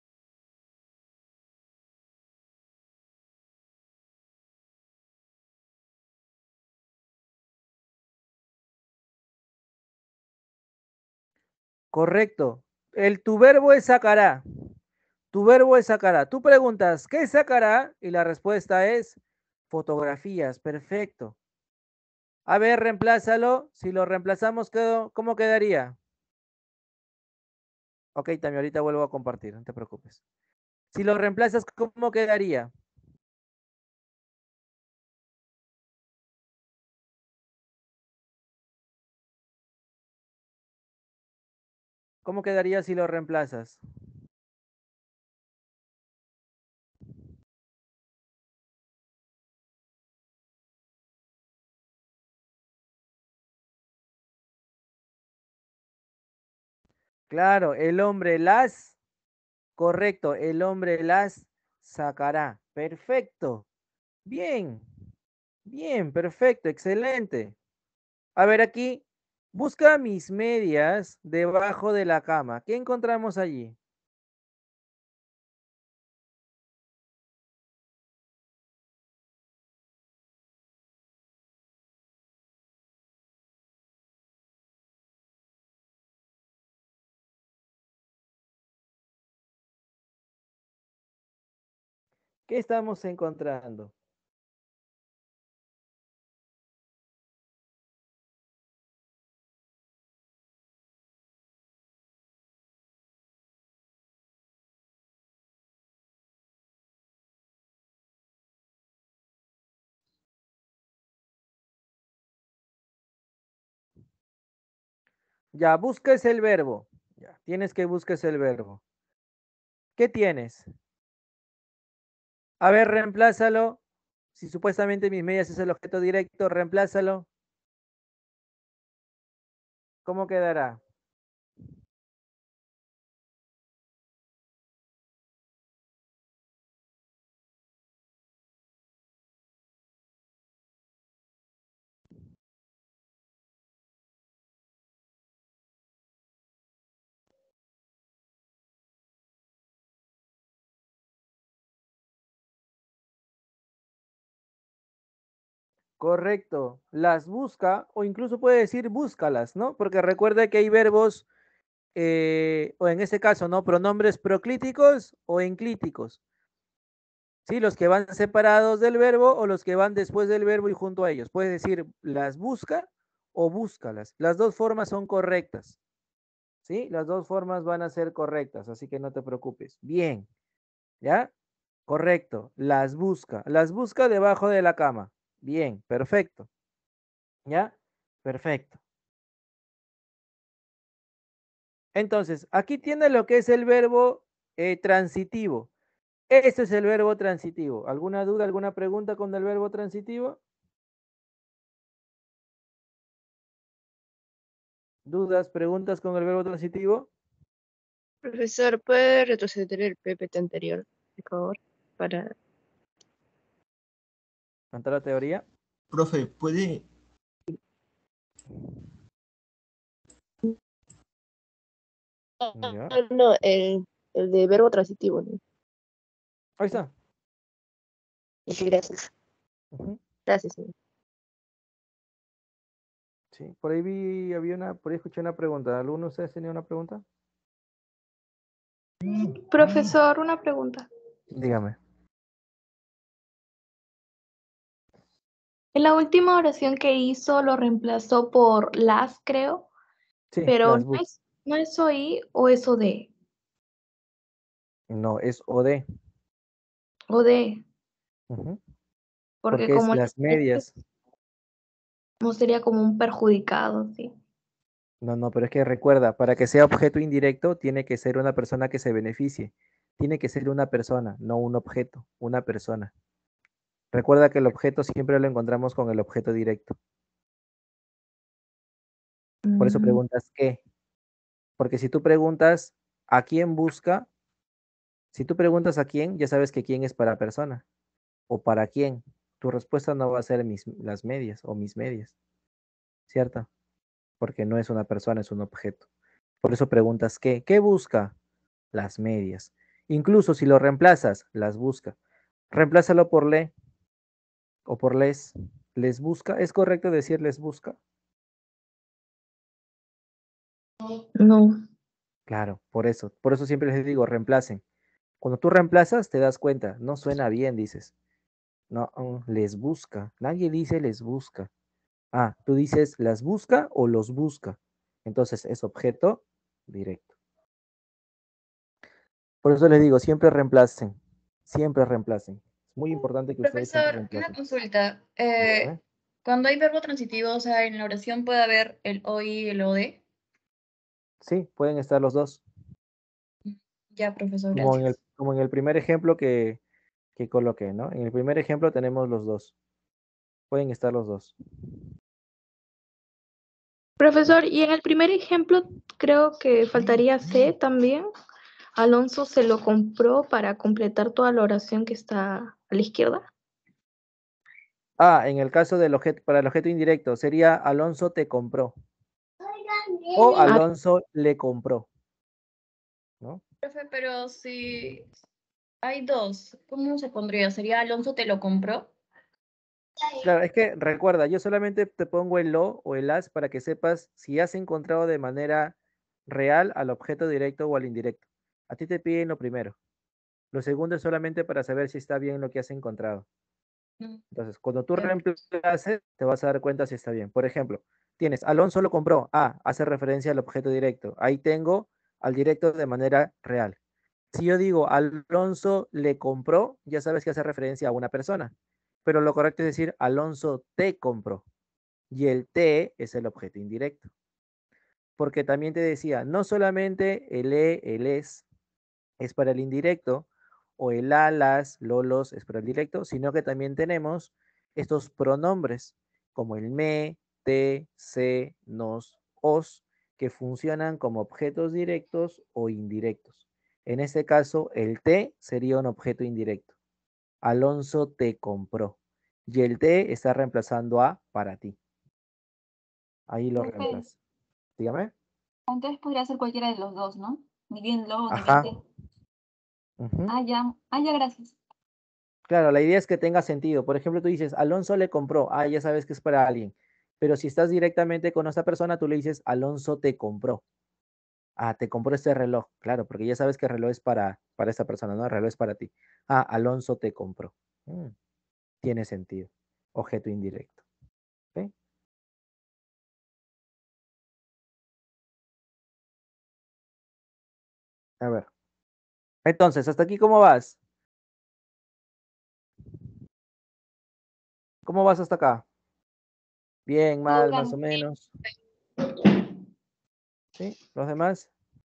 Correcto. Tu verbo es sacará. Tu verbo es sacará. Tú preguntas, ¿qué sacará? Y la respuesta es fotografías. Perfecto. A ver, reemplázalo. Si lo reemplazamos, ¿cómo quedaría? Ok, también ahorita vuelvo a compartir, no te preocupes. Si lo reemplazas, ¿cómo quedaría? ¿Cómo quedaría si lo reemplazas? Claro, el hombre las, correcto, el hombre las sacará. Perfecto. Bien, bien, perfecto, excelente. A ver aquí, busca mis medias debajo de la cama. ¿Qué encontramos allí? ¿Qué estamos encontrando? Ya, busques el verbo. Ya, tienes que busques el verbo. ¿Qué tienes? A ver, reemplázalo. Si supuestamente mis medias es el objeto directo, reemplázalo. ¿Cómo quedará? Correcto. Las busca o incluso puede decir búscalas, ¿no? Porque recuerda que hay verbos, o en este caso, ¿no? Pronombres proclíticos o enclíticos. ¿Sí? Los que van separados del verbo o los que van después del verbo y junto a ellos. Puedes decir las busca o búscalas. Las dos formas son correctas. ¿Sí? Las dos formas van a ser correctas, así que no te preocupes. Bien. ¿Ya? Correcto. Las busca. Las busca debajo de la cama. Bien, perfecto. ¿Ya? Perfecto. Entonces, aquí tiene lo que es el verbo transitivo. Este es el verbo transitivo. ¿Alguna duda, alguna pregunta con el verbo transitivo? ¿Dudas, preguntas con el verbo transitivo? Profesor, ¿puede retroceder el PPT anterior, por favor? Para... ¿Cantar la teoría? Profe, ¿puede? Ya. No, el de verbo transitivo, ¿no? Ahí está. Sí, gracias. Ujú. Gracias, señor. Sí, por ahí por ahí escuché una pregunta. ¿Alguno de ustedes tenía una pregunta? Profesor, una pregunta. Dígame. En la última oración que hizo lo reemplazó por las, creo, Sí, pero las bus. no es OI o es OD. No, es OD. OD, Ujú. porque Porque es como las medias. no sería como un perjudicado, sí. No, pero es que recuerda, para que sea objeto indirecto, tiene que ser una persona que se beneficie. Tiene que ser una persona, no un objeto, una persona. Recuerda que el objeto siempre lo encontramos con el objeto directo. Por eso Mm, preguntas ¿qué? Porque si tú preguntas a quién busca, si tú preguntas a quién, ya sabes que quién es para persona o para quién. Tu respuesta no va a ser las medias o mis medias, ¿cierto? Porque no es una persona, es un objeto. Por eso preguntas ¿qué? ¿Qué busca? Las medias. Incluso si lo reemplazas, las busca. Reemplázalo por le o por les. Les busca. ¿Es correcto decir les busca? no. Claro, por eso. Por eso siempre les digo, reemplacen. Cuando tú reemplazas, te das cuenta. No suena bien, dices. No, les busca. Nadie dice les busca. Ah, tú dices las busca o los busca. Entonces es objeto directo. Por eso les digo, siempre reemplacen. Siempre reemplacen. Es muy importante que ustedes siempre Profesor, una reemplacen. consulta. Dígame. Cuando hay verbo transitivo, o sea, en la oración puede haber el OI y el OD. Sí, pueden estar los dos. Ya, profesor, gracias. Como en el primer ejemplo que coloqué, ¿no? En el primer ejemplo tenemos los dos. Pueden estar los dos. Profesor, y en el primer ejemplo creo que faltaría C también. Alonso se lo compró para completar toda la oración que está a la izquierda. Ah, en el caso del objeto, para el objeto indirecto, sería Alonso te compró. O Ah, Alonso le compró, ¿no? Profe, pero si hay dos, ¿cómo se pondría? ¿Sería Alonso te lo compró? Claro, es que recuerda, yo solamente te pongo el lo o el as para que sepas si has encontrado de manera real al objeto directo o al indirecto. A ti te piden lo primero. Lo segundo es solamente para saber si está bien lo que has encontrado. Mm, Entonces, cuando tú ya. reemplaces, te vas a dar cuenta si está bien. Por ejemplo, tienes Alonso lo compró. Ah, hace referencia al objeto directo. Ahí tengo al directo de manera real. Si yo digo Alonso le compró, ya sabes que hace referencia a una persona. Pero lo correcto es decir Alonso te compró. Y el te es el objeto indirecto. Porque también te decía, no solamente el el es para el indirecto, o el a, las, lolos es para el directo, sino que también tenemos estos pronombres, como el me, te, se, nos, os, que funcionan como objetos directos o indirectos. En este caso, el te sería un objeto indirecto. Alonso te compró. Y el te está reemplazando a para ti. Ahí lo Profe, reemplaza. Dígame. entonces podría ser cualquiera de los dos, ¿no? Ni bien lo, ni bien Ajá. te. Ujú. Ah, ya, gracias. Claro, la idea es que tenga sentido. Por ejemplo, tú dices, Alonso le compró. Ah, ya sabes que es para alguien. Pero si estás directamente con esa persona, tú le dices, Alonso te compró. Ah, te compró este reloj. Claro, porque ya sabes que el reloj es para esta persona, ¿no? El reloj es para ti. Ah, Alonso te compró. Tiene sentido. Objeto indirecto. ¿Ok? A ver. Entonces, ¿hasta aquí cómo vas? ¿Cómo vas hasta acá? Bien, Todo mal, más o claro. menos. ¿Sí? ¿Los demás?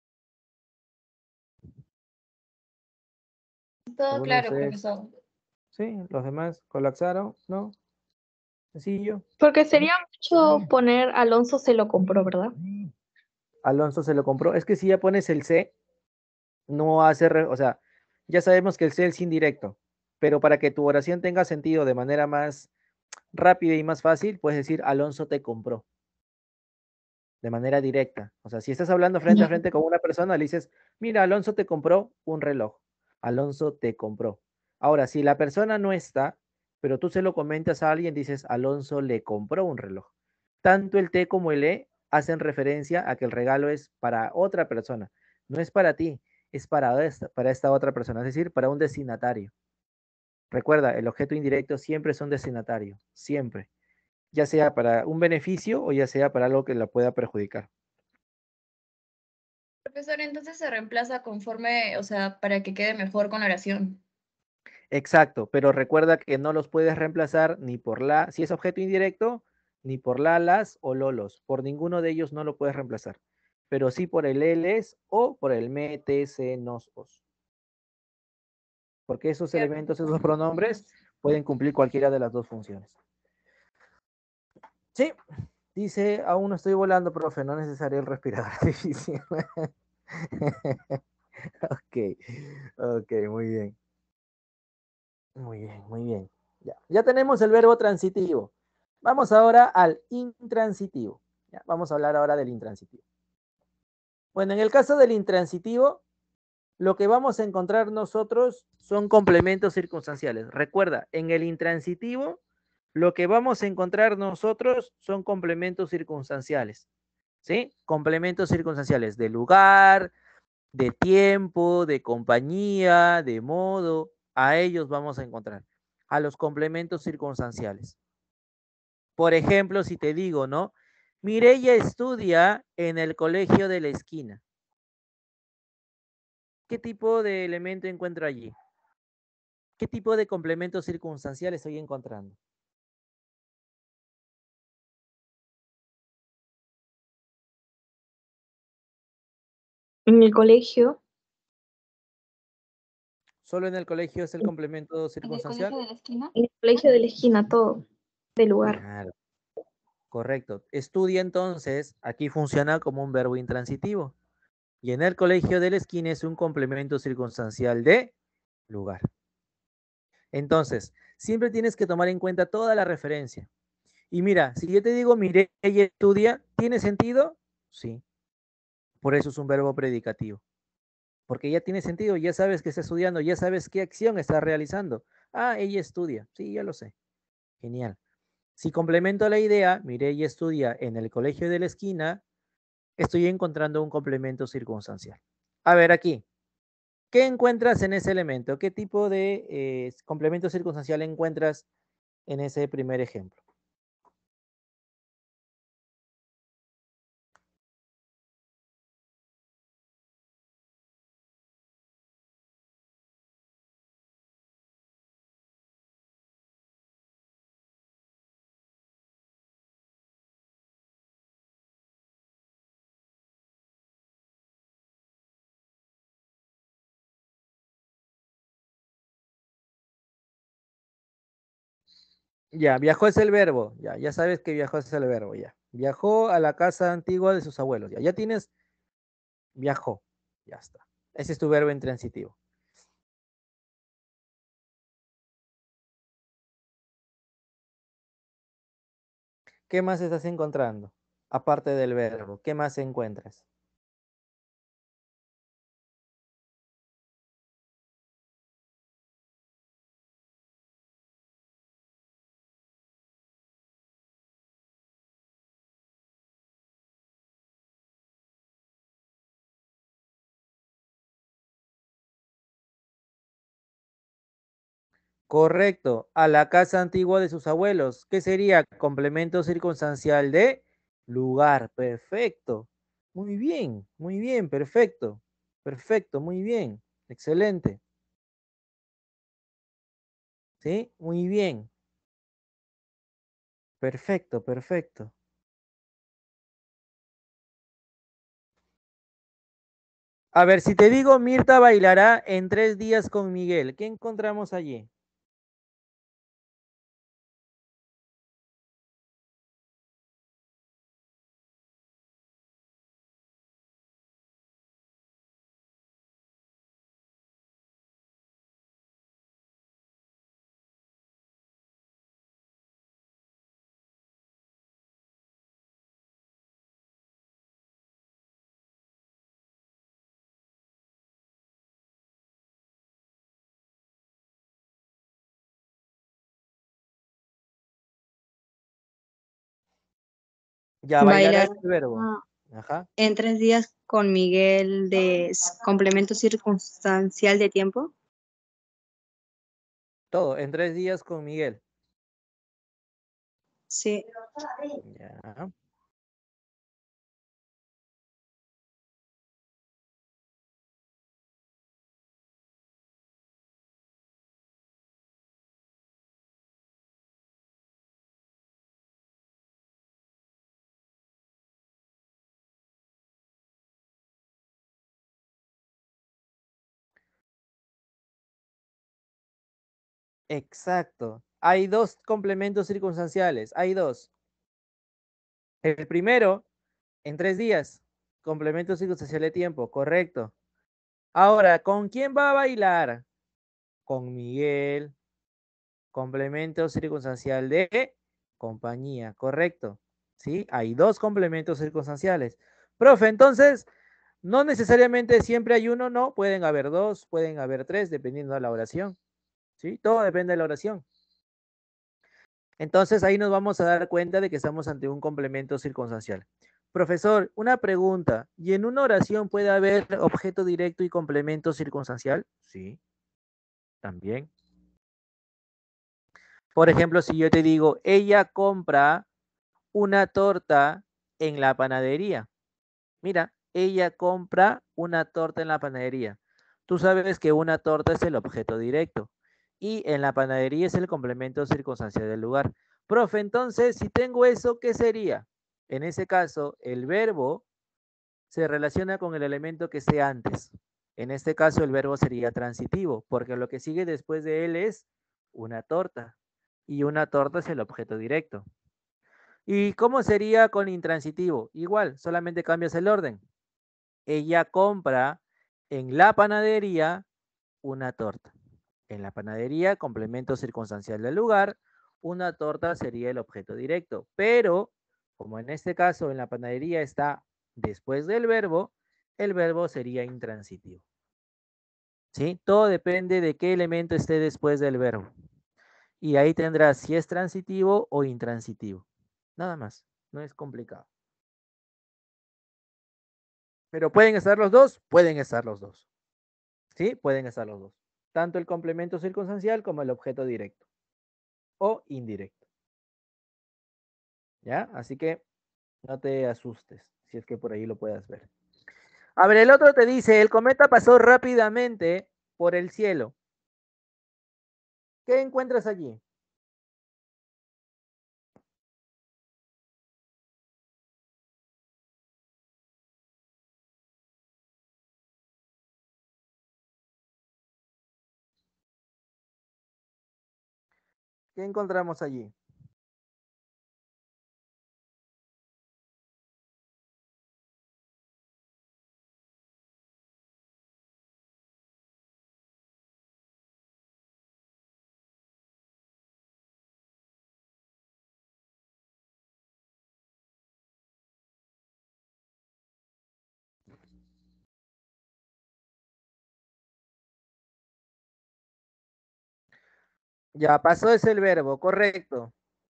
Todo ¿Alguno de claro, ustedes? profesor. ¿Sí? ¿Los demás colapsaron? ¿No? ¿Sencillo? porque sería mucho poner Alonso se lo compró, ¿verdad? Alonso se lo compró. Es que si ya pones el C, no hace, o sea, ya sabemos que el C es indirecto, pero para que tu oración tenga sentido de manera más rápida y más fácil, puedes decir Alonso te compró, de manera directa. O sea, si estás hablando frente a Ya. frente con una persona, le dices, mira, Alonso te compró un reloj. Alonso te compró. Ahora, si la persona no está, pero tú se lo comentas a alguien, dices, Alonso le compró un reloj. tanto el T como el E hacen referencia a que el regalo es para otra persona. No es para ti, es para esta otra persona, es decir, para un destinatario. Recuerda, el objeto indirecto siempre es un destinatario, siempre. Ya sea para un beneficio o ya sea para algo que la pueda perjudicar. Profesor, entonces se reemplaza conforme, o sea, para que quede mejor con la oración. Exacto, pero recuerda que no los puedes reemplazar ni por la, si es objeto indirecto, ni por la, las o lolos. Por ninguno de ellos no lo puedes reemplazar. Pero sí por el les o por el me, te, se, nos, os. Porque esos Ya, elementos, esos profesor. pronombres, pueden cumplir cualquiera de las dos funciones. Sí, dice, aún no estoy volando, profe, no es necesario el respirador artificial. Ok, ok, muy bien. Muy bien, muy bien. Ya tenemos el verbo transitivo. Vamos ahora al intransitivo. Ya, vamos a hablar ahora del intransitivo. Bueno, en el caso del intransitivo, lo que vamos a encontrar nosotros son complementos circunstanciales. Recuerda, en el intransitivo, lo que vamos a encontrar nosotros son complementos circunstanciales. ¿Sí? Complementos circunstanciales de lugar, de tiempo, de compañía, de modo. A ellos vamos a encontrar. A los complementos circunstanciales. Por ejemplo, si te digo, ¿no? Mireya estudia en el colegio de la esquina. ¿Qué tipo de elemento encuentro allí? ¿Qué tipo de complementos circunstanciales estoy encontrando? En el colegio, ¿Solo en el colegio es el complemento En el circunstancial? colegio de la esquina. en el colegio de la esquina, todo, del lugar. Claro, correcto. Estudia entonces, aquí funciona como un verbo intransitivo. Y en el colegio de la esquina es un complemento circunstancial de lugar. Entonces, siempre tienes que tomar en cuenta toda la referencia. Y mira, si yo te digo, mire, ella estudia, ¿tiene sentido? Sí. Por eso es un verbo predicativo. Porque ya tiene sentido, ya sabes que está estudiando, ya sabes qué acción está realizando. Ah, ella estudia. Sí, ya lo sé. Genial. Si complemento la idea, mire, ella estudia en el colegio de la esquina, estoy encontrando un complemento circunstancial. A ver, aquí. ¿Qué encuentras en ese elemento? ¿Qué tipo de complemento circunstancial encuentras en ese primer ejemplo? Ya, viajó es el verbo. Ya sabes que viajó es el verbo. Ya. Viajó a la casa antigua de sus abuelos. Ya tienes, viajó. Ya está. Ese es tu verbo intransitivo. ¿Qué más estás encontrando? Aparte del verbo, ¿qué más encuentras? Correcto, a la casa antigua de sus abuelos. ¿Qué sería? Complemento circunstancial de lugar. Perfecto. Muy bien, perfecto. Perfecto, muy bien. Excelente. ¿Sí? Muy bien. Perfecto, perfecto. A ver, si te digo Mirta bailará en 3 días con Miguel, ¿qué encontramos allí? Ya, bailará es Bailar el verbo. Ajá. en 3 días con Miguel de complemento circunstancial de tiempo. Todo, en 3 días con Miguel. Sí. Ya. Exacto. Hay 2 complementos circunstanciales. Hay 2. El primero, en 3 días. Complemento circunstancial de tiempo. Correcto. Ahora, ¿con quién va a bailar? Con Miguel. Complemento circunstancial de compañía. Correcto. ¿Sí? Hay 2 complementos circunstanciales. Profe, entonces, no necesariamente siempre hay uno, no. Pueden haber 2, pueden haber 3, dependiendo de la oración. ¿Sí? Todo depende de la oración. Entonces ahí nos vamos a dar cuenta de que estamos ante un complemento circunstancial. Profesor, una pregunta. ¿Y en una oración puede haber objeto directo y complemento circunstancial? Sí, también. Por ejemplo, si yo te digo, ella compra una torta en la panadería. Mira, ella compra una torta en la panadería. Tú sabes que una torta es el objeto directo y en la panadería es el complemento circunstancial del lugar. Profe, entonces, si tengo eso, ¿qué sería? En ese caso, el verbo se relaciona con el elemento que esté antes. En este caso, el verbo sería transitivo, porque lo que sigue después de él es una torta. Y una torta es el objeto directo. ¿Y cómo sería con intransitivo? Igual, solamente cambias el orden. Ella compra en la panadería una torta. En la panadería, complemento circunstancial del lugar, una torta sería el objeto directo. Pero, como en este caso en la panadería está después del verbo, el verbo sería intransitivo. ¿Sí? Todo depende de qué elemento esté después del verbo. Y ahí tendrás si es transitivo o intransitivo. Nada más, no es complicado. Pero pueden estar los dos, pueden estar los dos. ¿Sí? Pueden estar los dos. Tanto el complemento circunstancial como el objeto directo o indirecto. ¿Ya? Así que no te asustes si es que por ahí lo puedas ver. A ver, el otro te dice, el cometa pasó rápidamente por el cielo. ¿Qué encuentras allí? ¿Qué encontramos allí? Ya, pasó es el verbo, correcto.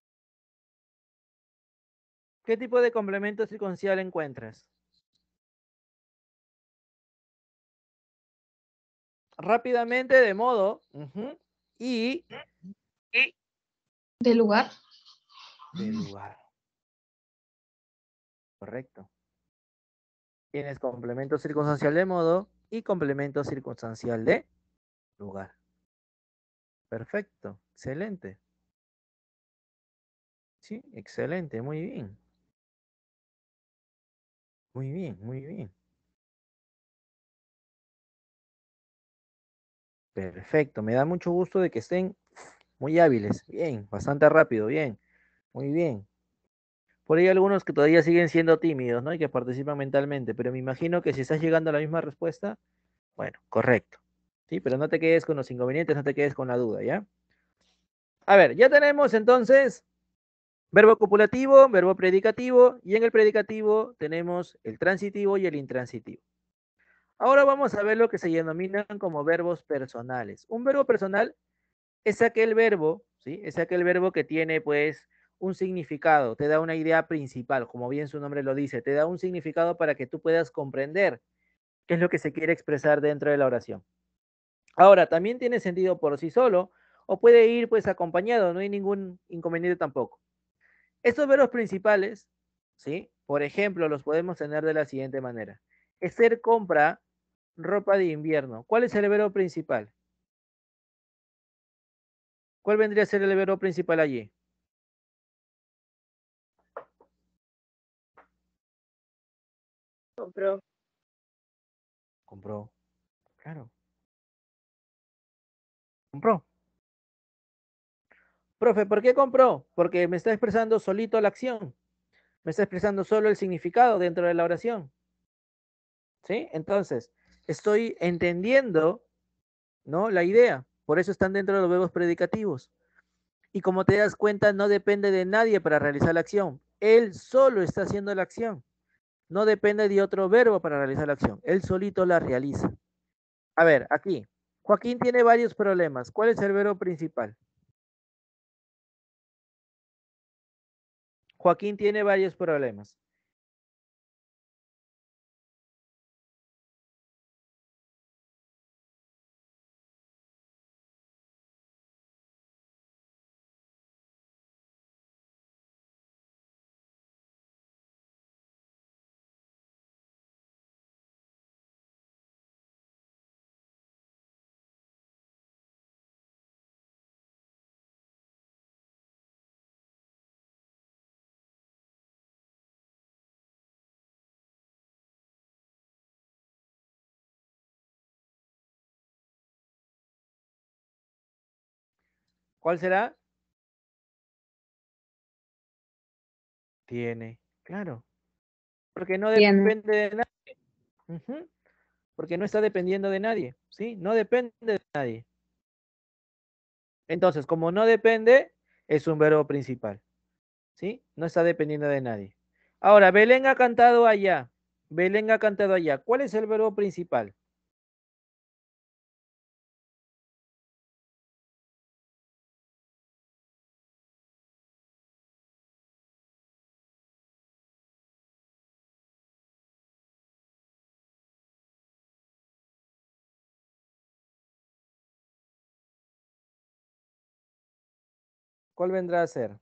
¿Qué tipo de complemento circunstancial encuentras? Rápidamente, de modo, y ¿De lugar? de lugar. Correcto. Tienes complemento circunstancial de modo y complemento circunstancial de lugar. Perfecto, excelente. Sí, excelente, muy bien. Muy bien, muy bien. Perfecto, me da mucho gusto de que estén muy hábiles. Bien, bastante rápido, bien, muy bien. Por ahí hay algunos que todavía siguen siendo tímidos, ¿no? Y que participan mentalmente, pero me imagino que si estás llegando a la misma respuesta, bueno, correcto. Sí, pero no te quedes con los inconvenientes, no te quedes con la duda, ¿ya? A ver, ya tenemos entonces verbo copulativo, verbo predicativo, y en el predicativo tenemos el transitivo y el intransitivo. Ahora vamos a ver lo que se denominan como verbos personales. Un verbo personal es aquel verbo, ¿sí? Es aquel verbo que tiene, pues, un significado, te da una idea principal, como bien su nombre lo dice, te da un significado para que tú puedas comprender qué es lo que se quiere expresar dentro de la oración. Ahora, también tiene sentido por sí solo o puede ir pues acompañado, no hay ningún inconveniente tampoco. Estos verbos principales, ¿sí? Por ejemplo, los podemos tener de la siguiente manera. Esther compra ropa de invierno. ¿Cuál es el verbo principal? ¿Cuál vendría a ser el verbo principal allí? Compró. Compró. Claro. Compró. Profe, ¿por qué compró? Porque me está expresando solito la acción. Me está expresando solo el significado dentro de la oración. ¿Sí? Entonces, estoy entendiendo, ¿no? La idea. Por eso están dentro de los verbos predicativos. Y como te das cuenta, no depende de nadie para realizar la acción. Él solo está haciendo la acción. No depende de otro verbo para realizar la acción. Él solito la realiza. A ver, aquí. Joaquín tiene varios problemas. ¿Cuál es el verbo principal? Joaquín tiene varios problemas. ¿Cuál será? Tiene. Claro. Porque no Tiene. depende de nadie. Ujú. Porque no está dependiendo de nadie. ¿Sí? No depende de nadie. Entonces, como no depende, es un verbo principal. ¿Sí? No está dependiendo de nadie. Ahora, Belén ha cantado allá. Belén ha cantado allá. ¿Cuál es el verbo principal? ¿Cuál vendrá a ser?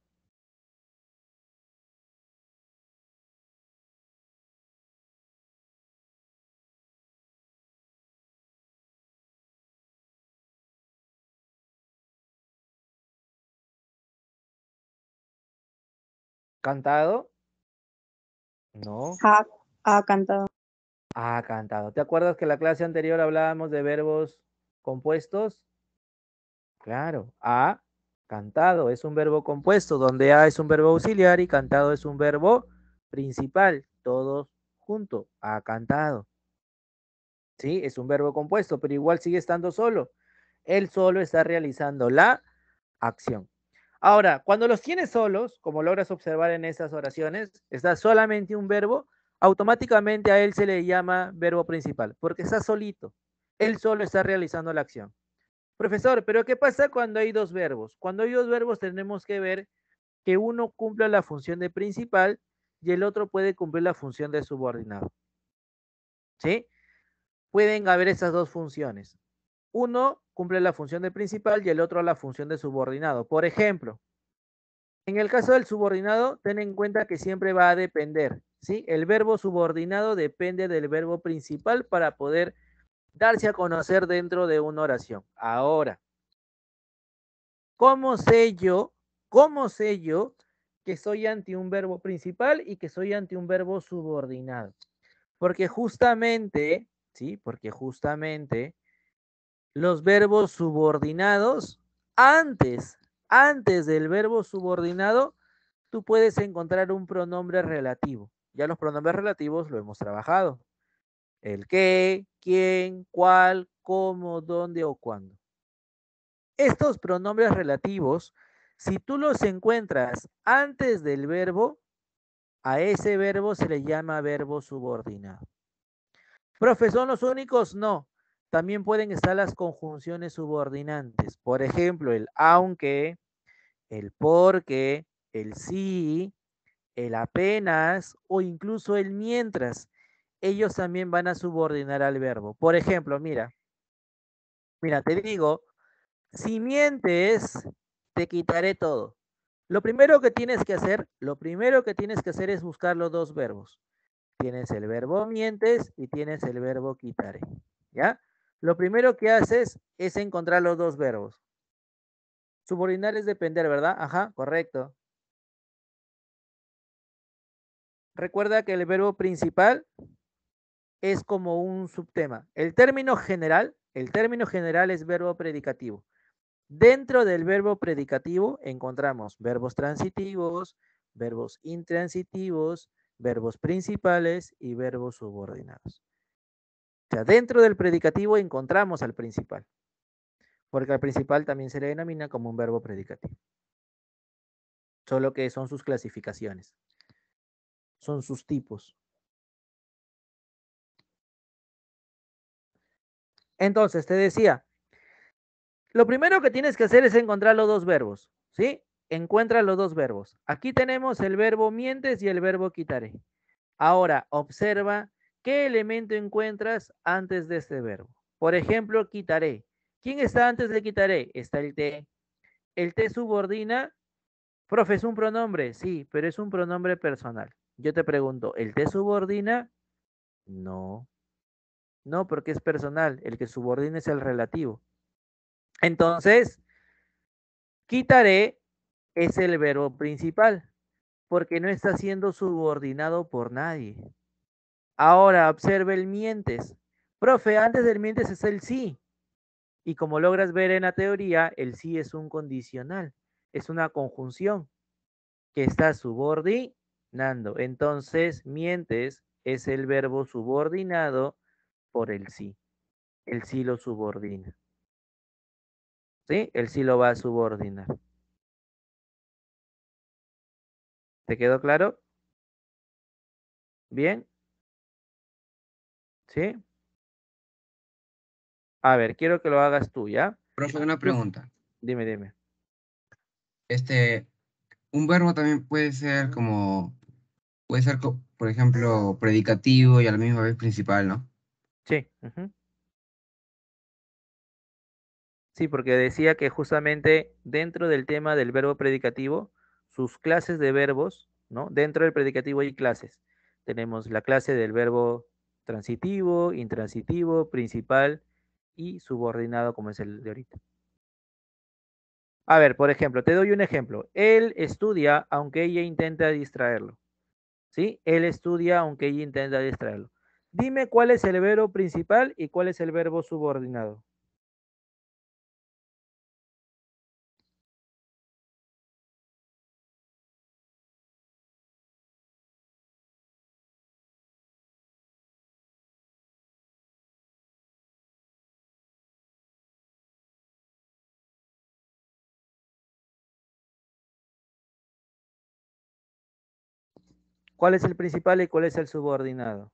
¿Cantado? No. Ha cantado. Ha cantado. ¿Te acuerdas que en la clase anterior hablábamos de verbos compuestos? Claro. Ha cantado es un verbo compuesto, donde ha es un verbo auxiliar y cantado es un verbo principal. Todos juntos. Ha cantado. Sí, es un verbo compuesto, pero igual sigue estando solo. Él solo está realizando la acción. Ahora, cuando los tienes solos, como logras observar en estas oraciones, está solamente un verbo, automáticamente a él se le llama verbo principal, porque está solito. Él solo está realizando la acción. Profesor, pero ¿qué pasa cuando hay dos verbos? Cuando hay dos verbos tenemos que ver que uno cumpla la función de principal y el otro puede cumplir la función de subordinado. ¿Sí? Pueden haber esas dos funciones. Uno cumple la función de principal y el otro la función de subordinado. Por ejemplo, en el caso del subordinado, ten en cuenta que siempre va a depender, ¿sí? El verbo subordinado depende del verbo principal para poder darse a conocer dentro de una oración. Ahora, ¿cómo sé yo que soy ante un verbo principal y que soy ante un verbo subordinado? Porque justamente, ¿sí? Porque justamente los verbos subordinados, antes del verbo subordinado, tú puedes encontrar un pronombre relativo. Ya los pronombres relativos lo hemos trabajado. El qué, quién, cuál, cómo, dónde o cuándo. Estos pronombres relativos, si tú los encuentras antes del verbo, a ese verbo se le llama verbo subordinado. Profe, ¿son los únicos? No. También pueden estar las conjunciones subordinantes. Por ejemplo, el aunque, el porque, el sí, el apenas o incluso el mientras. Ellos también van a subordinar al verbo. Por ejemplo, mira, te digo, si mientes, te quitaré todo. Lo primero que tienes que hacer es buscar los dos verbos. Tienes el verbo mientes y tienes el verbo quitaré, ¿ya? Lo primero que haces es encontrar los dos verbos. Subordinar es depender, ¿verdad? Ajá, correcto. Recuerda que el verbo principal es como un subtema. El término general es verbo predicativo. Dentro del verbo predicativo encontramos verbos transitivos, verbos intransitivos, verbos principales y verbos subordinados. O sea, dentro del predicativo encontramos al principal, porque al principal también se le denomina como un verbo predicativo. Solo que son sus clasificaciones, son sus tipos. Entonces, te decía, lo primero que tienes que hacer es encontrar los dos verbos, ¿sí? Encuentra los dos verbos. Aquí tenemos el verbo mientes y el verbo quitaré. Ahora, observa qué elemento encuentras antes de este verbo. Por ejemplo, quitaré. ¿Quién está antes de quitaré? Está el te. El te subordina. Profe, ¿es un pronombre? Sí, pero es un pronombre personal. Yo te pregunto, ¿el te subordina? No. No, porque es personal. El que subordina es el relativo. Entonces, quitaré es el verbo principal, porque no está siendo subordinado por nadie. Ahora, observe el mientes. Profe, antes del mientes es el sí. Y como logras ver en la teoría, el sí es un condicional. Es una conjunción que está subordinando. Entonces, mientes es el verbo subordinado por el sí. El sí lo subordina. ¿Sí? El sí lo va a subordinar. ¿Te quedó claro? ¿Bien? ¿Sí? A ver, quiero que lo hagas tú, ¿ya? Profe, una pregunta. Dime. Un verbo también puede ser, por ejemplo, predicativo y a la misma vez principal, ¿no? Sí. Sí, porque decía que justamente dentro del tema del verbo predicativo, sus clases de verbos, ¿no? Dentro del predicativo hay clases. Tenemos la clase del verbo transitivo, intransitivo, principal y subordinado, como es el de ahorita. A ver, por ejemplo, te doy un ejemplo. Él estudia aunque ella intenta distraerlo. ¿Sí? Él estudia aunque ella intenta distraerlo. Dime cuál es el verbo principal y cuál es el verbo subordinado. ¿Cuál es el principal y cuál es el subordinado?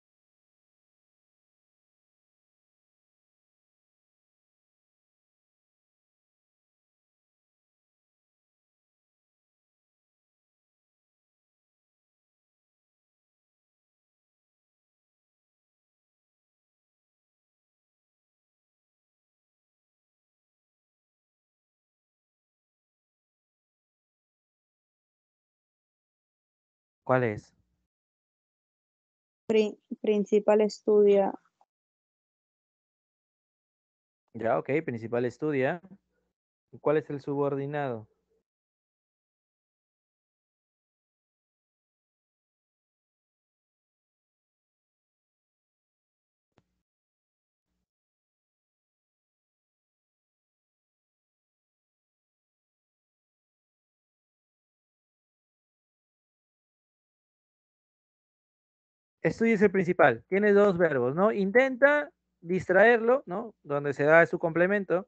¿Cuál es? Principal estudia. Ya, ok, principal estudia. ¿Y cuál es el subordinado? Estudia es el principal. Tiene dos verbos, ¿no? Intenta distraerlo, ¿no? Donde se da su complemento.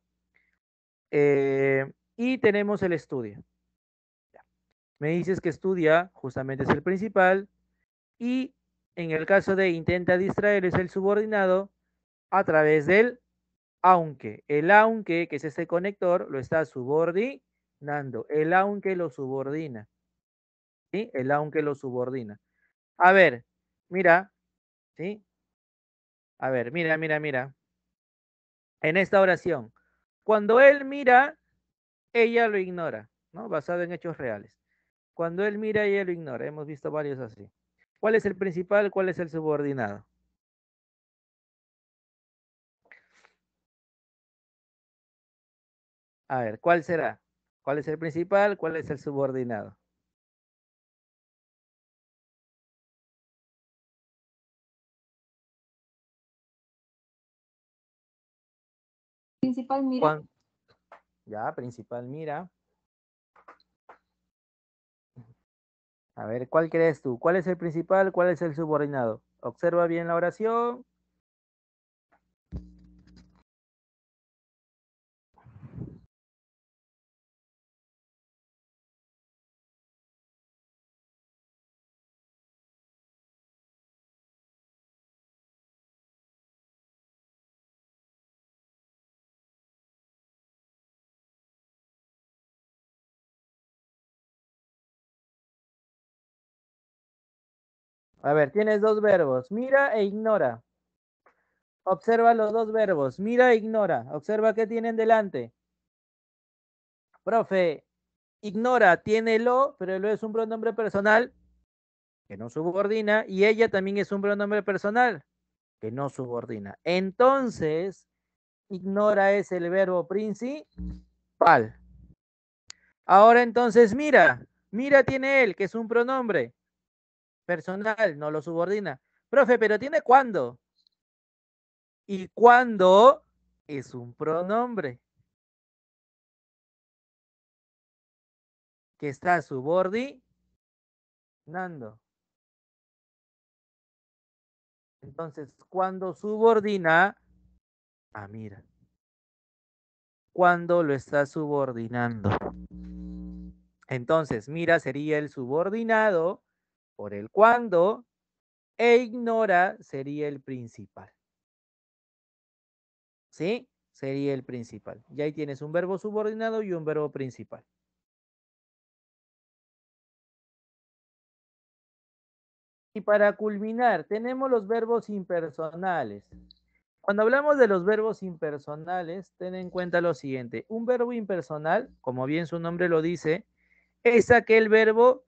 Y tenemos el estudio. Me dices que estudia, justamente es el principal. Y en el caso de intenta distraer es el subordinado a través del aunque. El aunque, que es este conector, lo está subordinando. El aunque lo subordina. ¿sí? El aunque lo subordina. A ver, mira, ¿sí? A ver, mira. En esta oración, cuando él mira, ella lo ignora, ¿no? Basado en hechos reales. Cuando él mira, ella lo ignora. Hemos visto varios así. ¿Cuál es el principal? ¿Cuál es el subordinado? A ver, ¿cuál será? ¿Cuál es el principal? ¿Cuál es el subordinado? Principal, mira. Juan. Ya, principal, mira. A ver, ¿cuál crees tú? ¿Cuál es el principal? ¿Cuál es el subordinado? Observa bien la oración. A ver, tienes dos verbos, mira e ignora. Observa los dos verbos, mira e ignora. Observa qué tienen delante. Profe, ignora, tiene lo, pero lo es un pronombre personal que no subordina y ella también es un pronombre personal que no subordina. Entonces, ignora es el verbo principal. Ahora entonces, mira tiene él, que es un pronombre personal, no lo subordina. Profe, pero tiene cuándo. Y cuándo es un pronombre que está subordinando. Entonces, cuando subordina, mira, cuando lo está subordinando. Entonces, mira sería el subordinado por el cuando e ignora sería el principal. ¿Sí? Sería el principal. Y ahí tienes un verbo subordinado y un verbo principal. Y para culminar, tenemos los verbos impersonales. Cuando hablamos de los verbos impersonales, ten en cuenta lo siguiente. Un verbo impersonal, como bien su nombre lo dice, es aquel verbo,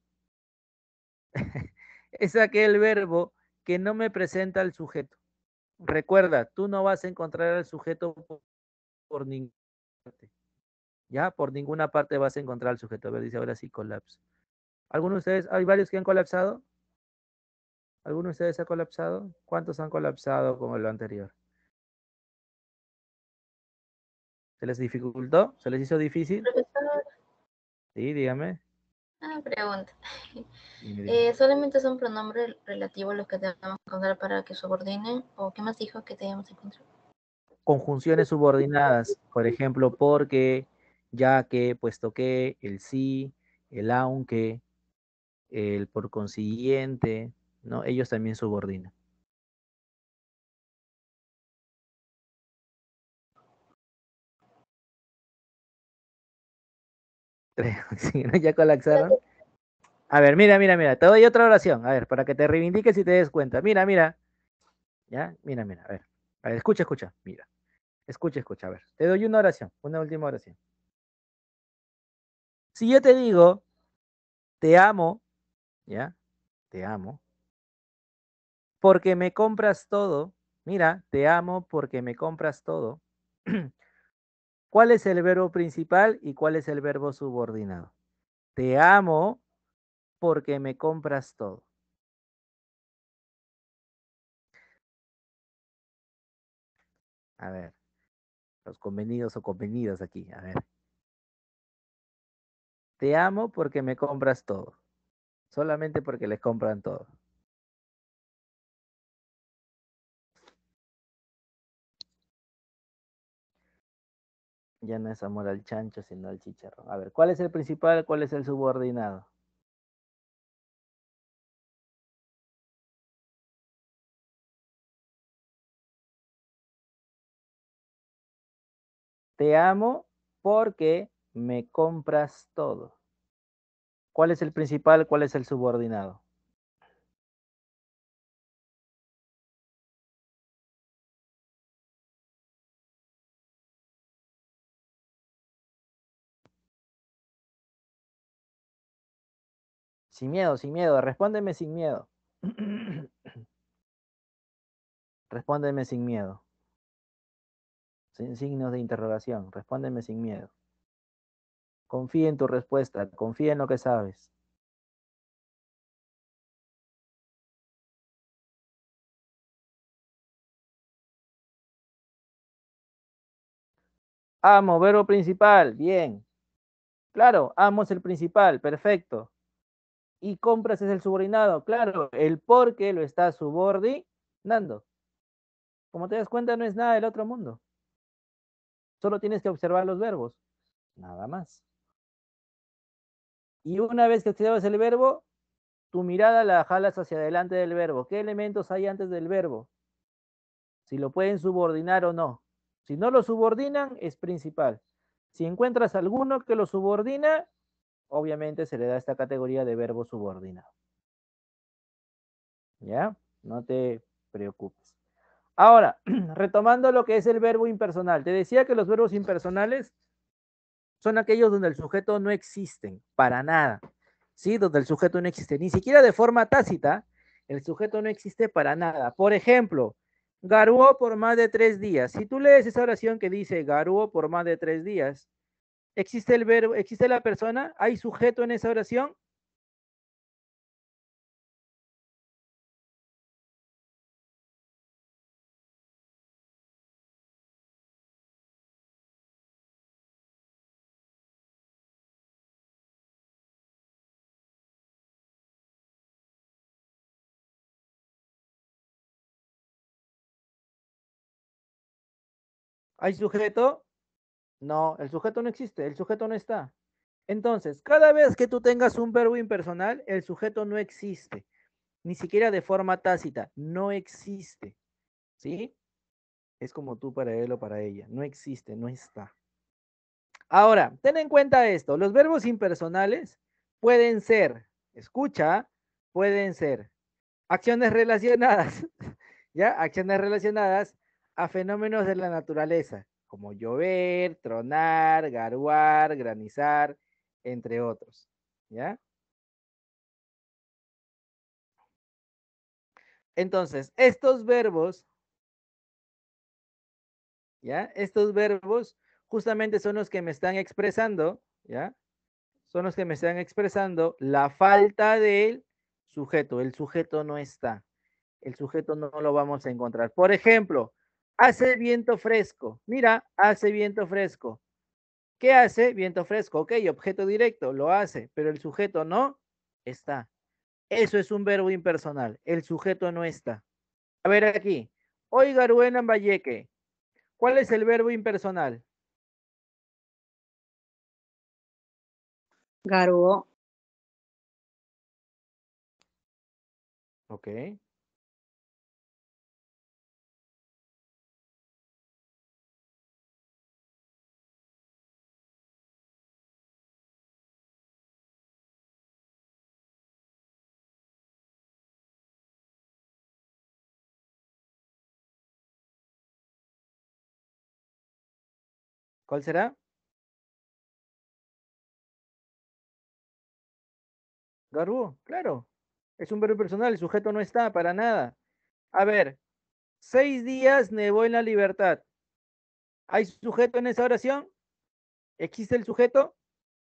es aquel verbo que no me presenta al sujeto. Recuerda, tú no vas a encontrar al sujeto por ninguna parte. ¿Ya? Por ninguna parte vas a encontrar al sujeto. A ver, dice ahora sí colapso. ¿Algunos de ustedes, hay varios que han colapsado? ¿Alguno de ustedes ha colapsado? ¿Cuántos han colapsado con lo anterior? ¿Se les dificultó? ¿Se les hizo difícil? Profesor, Sí, dígame. una pregunta. Dime. ¿Solamente son pronombres relativos los que debemos encontrar para que subordinen? ¿O qué más dijo que debemos encontrar? Conjunciones subordinadas, por ejemplo, porque, ya que, puesto que, el sí, el aunque, el por consiguiente, ¿no? Ellos también subordinan. Sí, ¿no? ¿Ya colapsaron? A ver, mira. Te doy otra oración. A ver, para que te reivindiques y te des cuenta. Mira. ¿Ya? Mira. A ver. A ver, escucha. Mira. Escucha. A ver. Te doy una oración. Una última oración. Si yo te digo, te amo, ¿ya? Te amo. Porque me compras todo. Mira, te amo porque me compras todo. ¿Cuál es el verbo principal y cuál es el verbo subordinado? Te amo porque me compras todo. A ver, los convenidos o convenidos aquí. A ver. Te amo porque me compras todo. Solamente porque les compran todo. Ya no es amor al chancho, sino al chicharrón. A ver, ¿cuál es el principal? ¿Cuál es el subordinado? Te amo porque me compras todo. ¿Cuál es el principal? ¿Cuál es el subordinado? Sin miedo, respóndeme sin miedo. Respóndeme sin miedo. Sin signos de interrogación, respóndeme sin miedo. Confía en tu respuesta, confía en lo que sabes. Amo, verbo principal, bien. Claro, amo es el principal, perfecto. Y compras es el subordinado, claro, el porque lo está subordinando. Como te das cuenta, no es nada del otro mundo. Solo tienes que observar los verbos, nada más. Y una vez que observas el verbo, tu mirada la jalas hacia adelante del verbo. ¿Qué elementos hay antes del verbo? Si lo pueden subordinar o no. Si no lo subordinan, es principal. Si encuentras alguno que lo subordina, obviamente se le da esta categoría de verbo subordinado. ¿Ya? No te preocupes. Ahora, retomando lo que es el verbo impersonal. Te decía que los verbos impersonales son aquellos donde el sujeto no existe, para nada. ¿Sí? Donde el sujeto no existe. Ni siquiera de forma tácita, el sujeto no existe para nada. Por ejemplo, garuó por más de 3 días. Si tú lees esa oración que dice garuó por más de 3 días, ¿existe el verbo, existe la persona? ¿Hay sujeto en esa oración? ¿Hay sujeto? No, el sujeto no existe, el sujeto no está. Entonces, cada vez que tú tengas un verbo impersonal, el sujeto no existe, ni siquiera de forma tácita, no existe, ¿sí? Es como tú para él o para ella, no existe, no está. Ahora, ten en cuenta esto, los verbos impersonales pueden ser, escucha, pueden ser acciones relacionadas, ¿ya? Acciones relacionadas a fenómenos de la naturaleza, como llover, tronar, garuar, granizar, entre otros, ¿ya? Entonces, estos verbos, ¿ya? Estos verbos justamente son los que me están expresando, ¿ya? Son los que me están expresando la falta del sujeto. El sujeto no está. El sujeto no lo vamos a encontrar. Por ejemplo, hace viento fresco. Mira, hace viento fresco. ¿Qué hace? Viento fresco. Ok, objeto directo, lo hace, pero el sujeto no está. Eso es un verbo impersonal. El sujeto no está. A ver aquí. Hoy garué en Lambayeque. ¿Cuál es el verbo impersonal? Garuó. Ok. ¿Cuál será? Garuó, claro. Es un verbo personal, el sujeto no está para nada. A ver, 6 días nevó en La Libertad. ¿Hay sujeto en esa oración? ¿Existe el sujeto?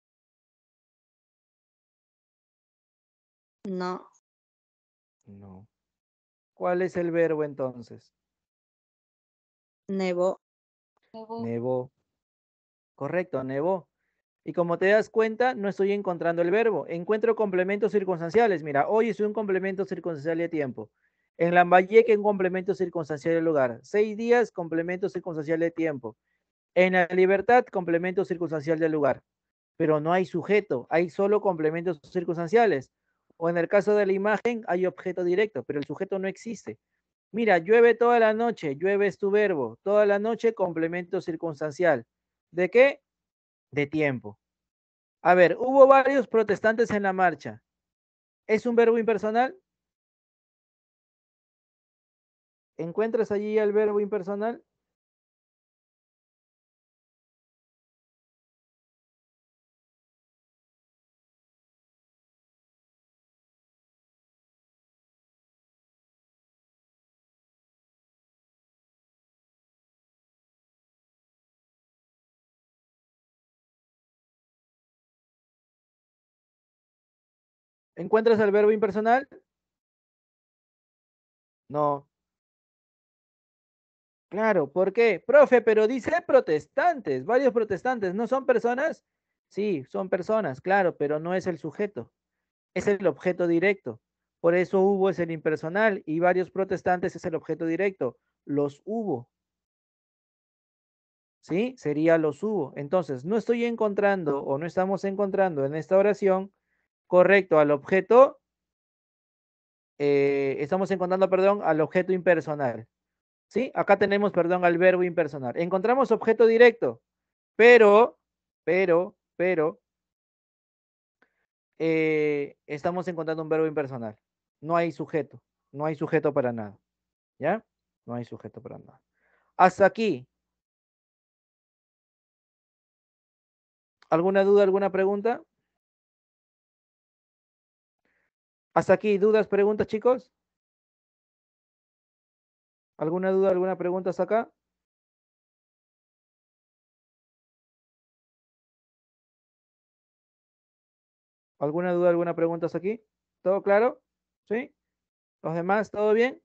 No. No. ¿Cuál es el verbo entonces? Nevó. Nevó. Correcto, nevó. Y como te das cuenta, no estoy encontrando el verbo. Encuentro complementos circunstanciales. Mira, hoy es un complemento circunstancial de tiempo. En Lambayeque, un complemento circunstancial de lugar. 6 días, complemento circunstancial de tiempo. En La Libertad, complemento circunstancial del lugar. Pero no hay sujeto, hay solo complementos circunstanciales. O en el caso de la imagen, hay objeto directo, pero el sujeto no existe. Mira, llueve toda la noche, llueve es tu verbo. Toda la noche, complemento circunstancial. ¿De qué? De tiempo. A ver, hubo varios protestantes en la marcha. ¿Es un verbo impersonal? ¿Encuentras allí el verbo impersonal? ¿Encuentras el verbo impersonal? No. Claro, ¿por qué? Profe, pero dice protestantes, varios protestantes, ¿no son personas? Sí, son personas, claro, pero no es el sujeto, es el objeto directo. Por eso hubo es el impersonal y varios protestantes es el objeto directo. Los hubo, ¿sí? Sería los hubo. Entonces, no estoy encontrando o no estamos encontrando en esta oración correcto al objeto, estamos encontrando, perdón, al objeto impersonal. ¿Sí? Acá tenemos, perdón, al verbo impersonal. Encontramos objeto directo, pero, pero, estamos encontrando un verbo impersonal. No hay sujeto, no hay sujeto para nada. ¿Ya? No hay sujeto para nada. Hasta aquí. ¿Alguna duda, alguna pregunta? Hasta aquí, dudas, preguntas, chicos. ¿Alguna duda, alguna pregunta hasta acá? ¿Alguna duda, alguna pregunta hasta aquí? ¿Todo claro? ¿Sí? ¿Los demás, todo bien?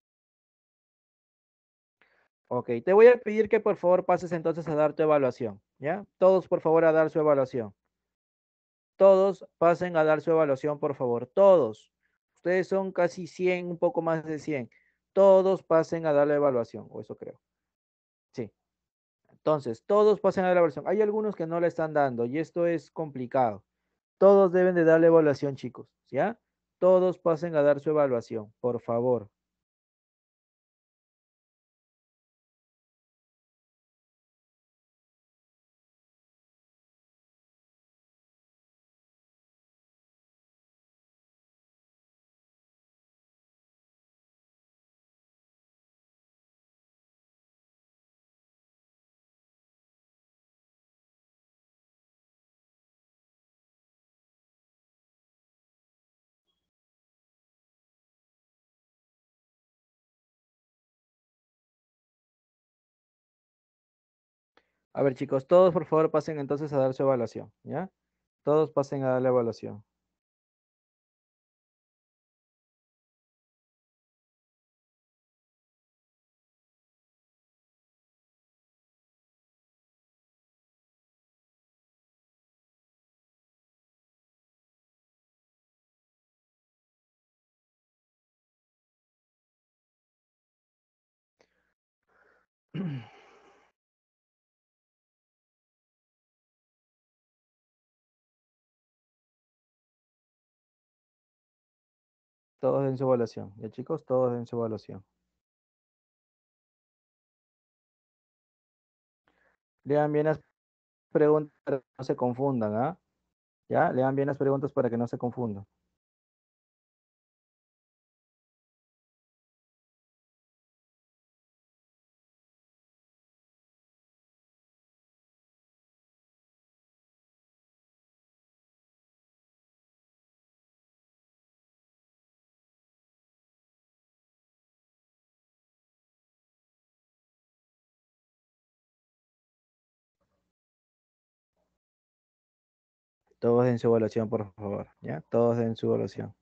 Ok, te voy a pedir que por favor pases entonces a dar tu evaluación, ¿ya? Todos por favor a dar su evaluación. Todos pasen a dar su evaluación, por favor. Todos. Ustedes son casi 100, un poco más de 100. Todos pasen a dar la evaluación, o eso creo. Sí. Entonces, todos pasen a dar la evaluación. Hay algunos que no la están dando y esto es complicado. Todos deben de dar la evaluación, chicos, ¿ya? Todos pasen a dar su evaluación, por favor. A ver, chicos, todos por favor pasen entonces a dar su evaluación, ¿ya? Todos pasen a dar la evaluación. Todos den su evaluación, ¿ya, chicos? Todos den su evaluación. Lean bien las preguntas para que no se confundan, ¿ah? ¿Ya? Lean bien las preguntas para que no se confundan. Todos den su evaluación, por favor, ¿ya? Todos den su evaluación.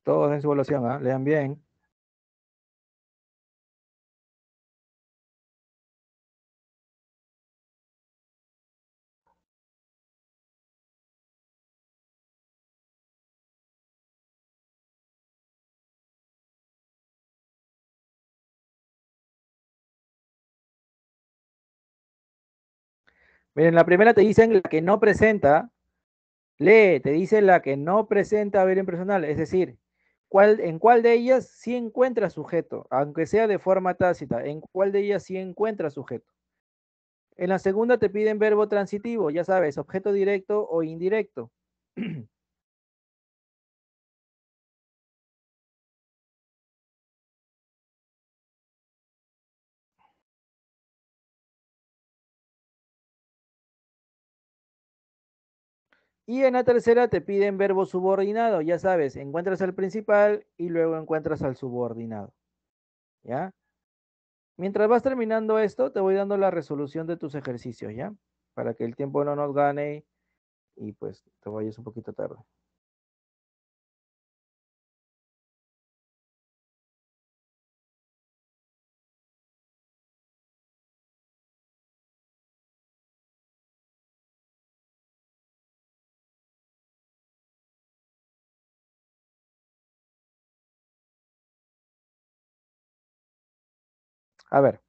Todos en su evaluación, ¿ah? Lean bien. Miren, la primera te dicen la que no presenta. Lee, te dice la que no presenta verbo impersonal, es decir, ¿en cuál de ellas sí encuentra sujeto? Aunque sea de forma tácita, ¿en cuál de ellas sí encuentra sujeto? En la segunda te piden verbo transitivo, ya sabes, objeto directo o indirecto. Y en la tercera te piden verbo subordinado, ya sabes, encuentras al principal y luego encuentras al subordinado. ¿Ya? Mientras vas terminando esto, te voy dando la resolución de tus ejercicios, ¿ya? Para que el tiempo no nos gane y pues te vayas un poquito tarde. A ver.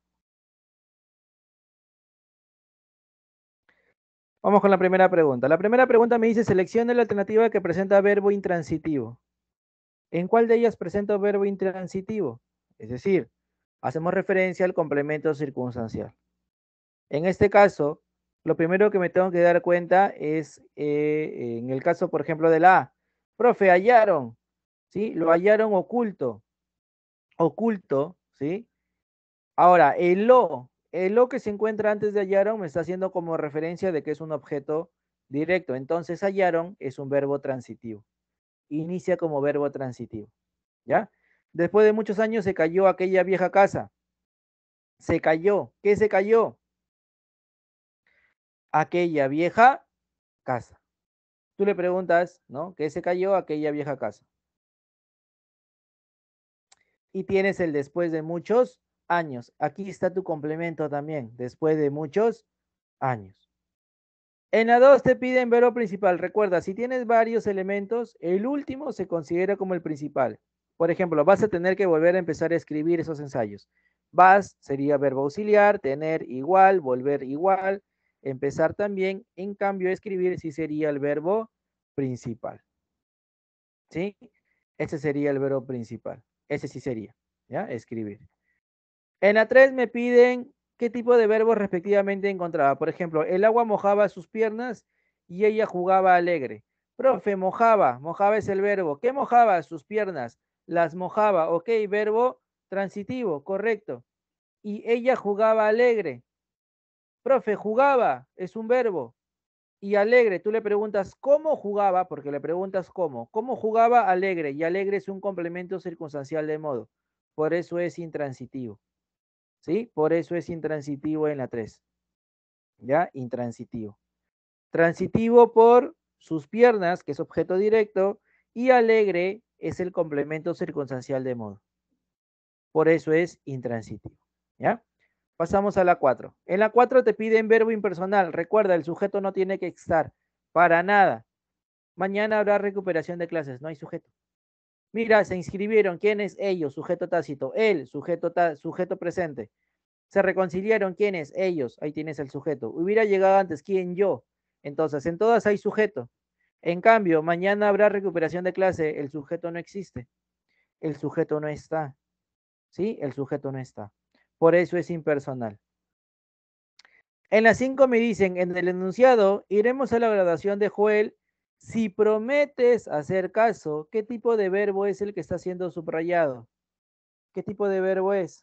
Vamos con la primera pregunta. La primera pregunta me dice, seleccione la alternativa que presenta verbo intransitivo. ¿En cuál de ellas presenta verbo intransitivo? Es decir, hacemos referencia al complemento circunstancial. En este caso, lo primero que me tengo que dar cuenta es, en el caso, por ejemplo, de la A. Profe, hallaron, ¿sí? Lo hallaron oculto. Oculto, ¿sí? Ahora, el lo que se encuentra antes de hallaron me está haciendo como referencia de que es un objeto directo. Entonces, hallaron es un verbo transitivo. Inicia como verbo transitivo, ¿ya? Después de muchos años se cayó aquella vieja casa. Se cayó. ¿Qué se cayó? Aquella vieja casa. Tú le preguntas, ¿no? ¿Qué se cayó? Aquella vieja casa. Y tienes el después de muchos años. Aquí está tu complemento también. Después de muchos años. En la 2 te piden verbo principal. Recuerda, si tienes varios elementos, el último se considera como el principal. Por ejemplo, vas a tener que volver a empezar a escribir esos ensayos. Vas sería verbo auxiliar, tener igual, volver igual, empezar también. En cambio, escribir sí sería el verbo principal. ¿Sí? Ese sería el verbo principal. Ese sí sería, ¿ya? Escribir. En la 3 me piden qué tipo de verbos respectivamente encontraba. Por ejemplo, el agua mojaba sus piernas y ella jugaba alegre. Profe, mojaba. Mojaba es el verbo. ¿Qué mojaba? Sus piernas. Las mojaba. Ok, verbo transitivo, correcto. Y ella jugaba alegre. Profe, jugaba es un verbo. Y alegre, tú le preguntas cómo jugaba, porque le preguntas cómo. ¿Cómo jugaba alegre? Y alegre es un complemento circunstancial de modo. Por eso es intransitivo. ¿Sí? Por eso es intransitivo en la 3. ¿Ya? Intransitivo. Transitivo por sus piernas, que es objeto directo, y alegre es el complemento circunstancial de modo. Por eso es intransitivo. ¿Ya? Pasamos a la 4. En la 4 te piden verbo impersonal. Recuerda, el sujeto no tiene que estar para nada. Mañana habrá recuperación de clases, no hay sujeto. Mira, se inscribieron. ¿Quién es ellos? Sujeto tácito. Él, sujeto presente. Se reconciliaron. ¿Quiénes? Ellos. Ahí tienes el sujeto. Hubiera llegado antes. ¿Quién? Yo. Entonces, en todas hay sujeto. En cambio, mañana habrá recuperación de clase. El sujeto no existe. El sujeto no está. ¿Sí? El sujeto no está. Por eso es impersonal. En las 5 me dicen, en el enunciado, iremos a la graduación de Joel. Si prometes hacer caso, ¿qué tipo de verbo es el que está siendo subrayado? ¿Qué tipo de verbo es?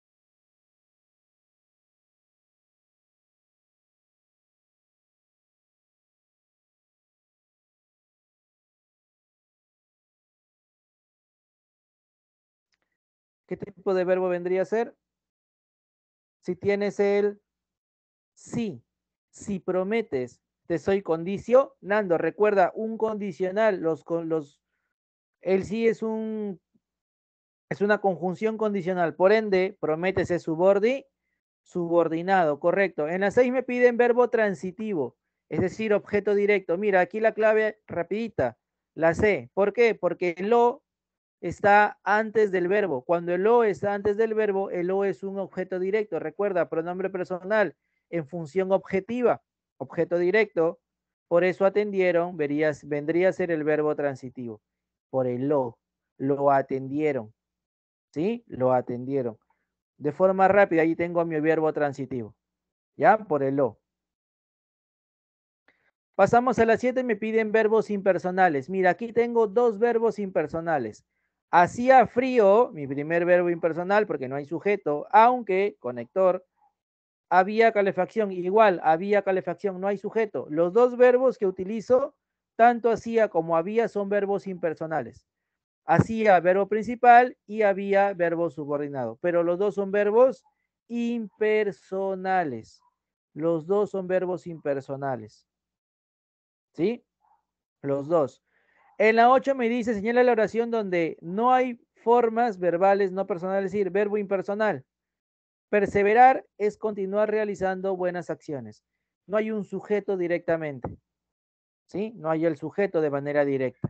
¿Qué tipo de verbo vendría a ser? Si tienes el sí, si prometes, te estoy condicionando. Recuerda, un condicional, el sí es una conjunción condicional, por ende, promete ser subordinado, correcto. En la 6 me piden verbo transitivo, es decir, objeto directo. Mira, aquí la clave rapidita, la C. ¿Por qué? Porque el lo está antes del verbo. Cuando el lo está antes del verbo, el lo es un objeto directo. Recuerda, pronombre personal en función objetiva, objeto directo. Por eso atendieron, vendría a ser el verbo transitivo. Por el lo atendieron. ¿Sí? Lo atendieron. De forma rápida, ahí tengo mi verbo transitivo. ¿Ya? Por el lo. Pasamos a las 7, me piden verbos impersonales. Mira, aquí tengo dos verbos impersonales. Hacía frío, mi primer verbo impersonal, porque no hay sujeto, aunque, conector, había calefacción. Igual, había calefacción, no hay sujeto. Los dos verbos que utilizo, tanto hacía como había, son verbos impersonales. Hacía verbo principal y había verbo subordinado, pero los dos son verbos impersonales. Los dos son verbos impersonales. ¿Sí? Los dos. En la 8 me dice, señala la oración donde no hay formas verbales no personales, es decir, verbo impersonal. Perseverar es continuar realizando buenas acciones. No hay un sujeto directamente. ¿Sí? No hay el sujeto de manera directa.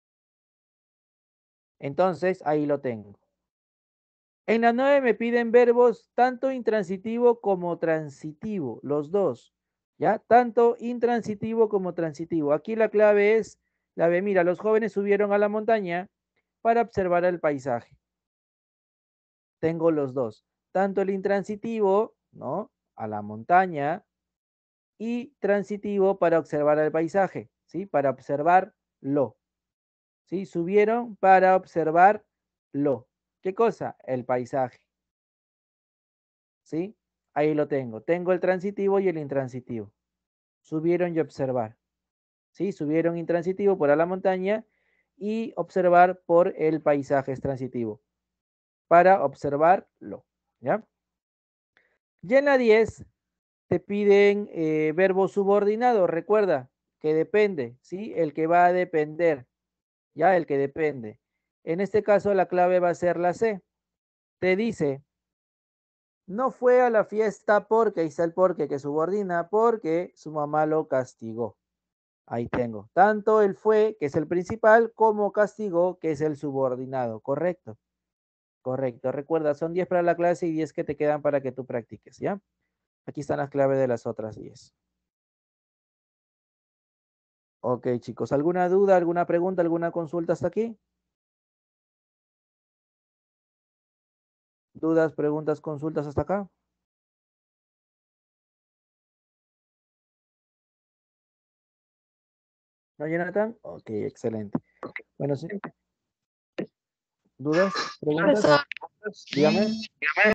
Entonces, ahí lo tengo. En la 9 me piden verbos tanto intransitivo como transitivo, los dos. ¿Ya? Tanto intransitivo como transitivo. Aquí la clave es, mira, los jóvenes subieron a la montaña para observar el paisaje. Tengo los dos. Tanto el intransitivo, ¿no? A la montaña y transitivo para observar el paisaje, ¿sí? Para observarlo. ¿Sí? Subieron para observarlo. ¿Qué cosa? El paisaje. ¿Sí? Ahí lo tengo. Tengo el transitivo y el intransitivo. Subieron y observar. ¿Sí? Subieron intransitivo por a la montaña y observar por el paisaje es transitivo. Para observarlo. ¿Ya? Ya en la 10 te piden verbo subordinado. Recuerda que depende, ¿sí? El que va a depender. Ya, el que depende. En este caso la clave va a ser la C. Te dice, no fue a la fiesta porque, ahí está el porque que subordina, porque su mamá lo castigó. Ahí tengo. Tanto el fue, que es el principal, como castigó, que es el subordinado. ¿Correcto? Correcto. Recuerda, son 10 para la clase y 10 que te quedan para que tú practiques, ¿ya? Aquí están las claves de las otras 10. Ok, chicos. ¿Alguna duda, alguna pregunta, alguna consulta hasta aquí? ¿Dudas, preguntas, consultas hasta acá? ¿No, Jonathan? Ok, excelente. Bueno, sí. ¿Dudas? ¿Preguntas? Profesor. Dígame.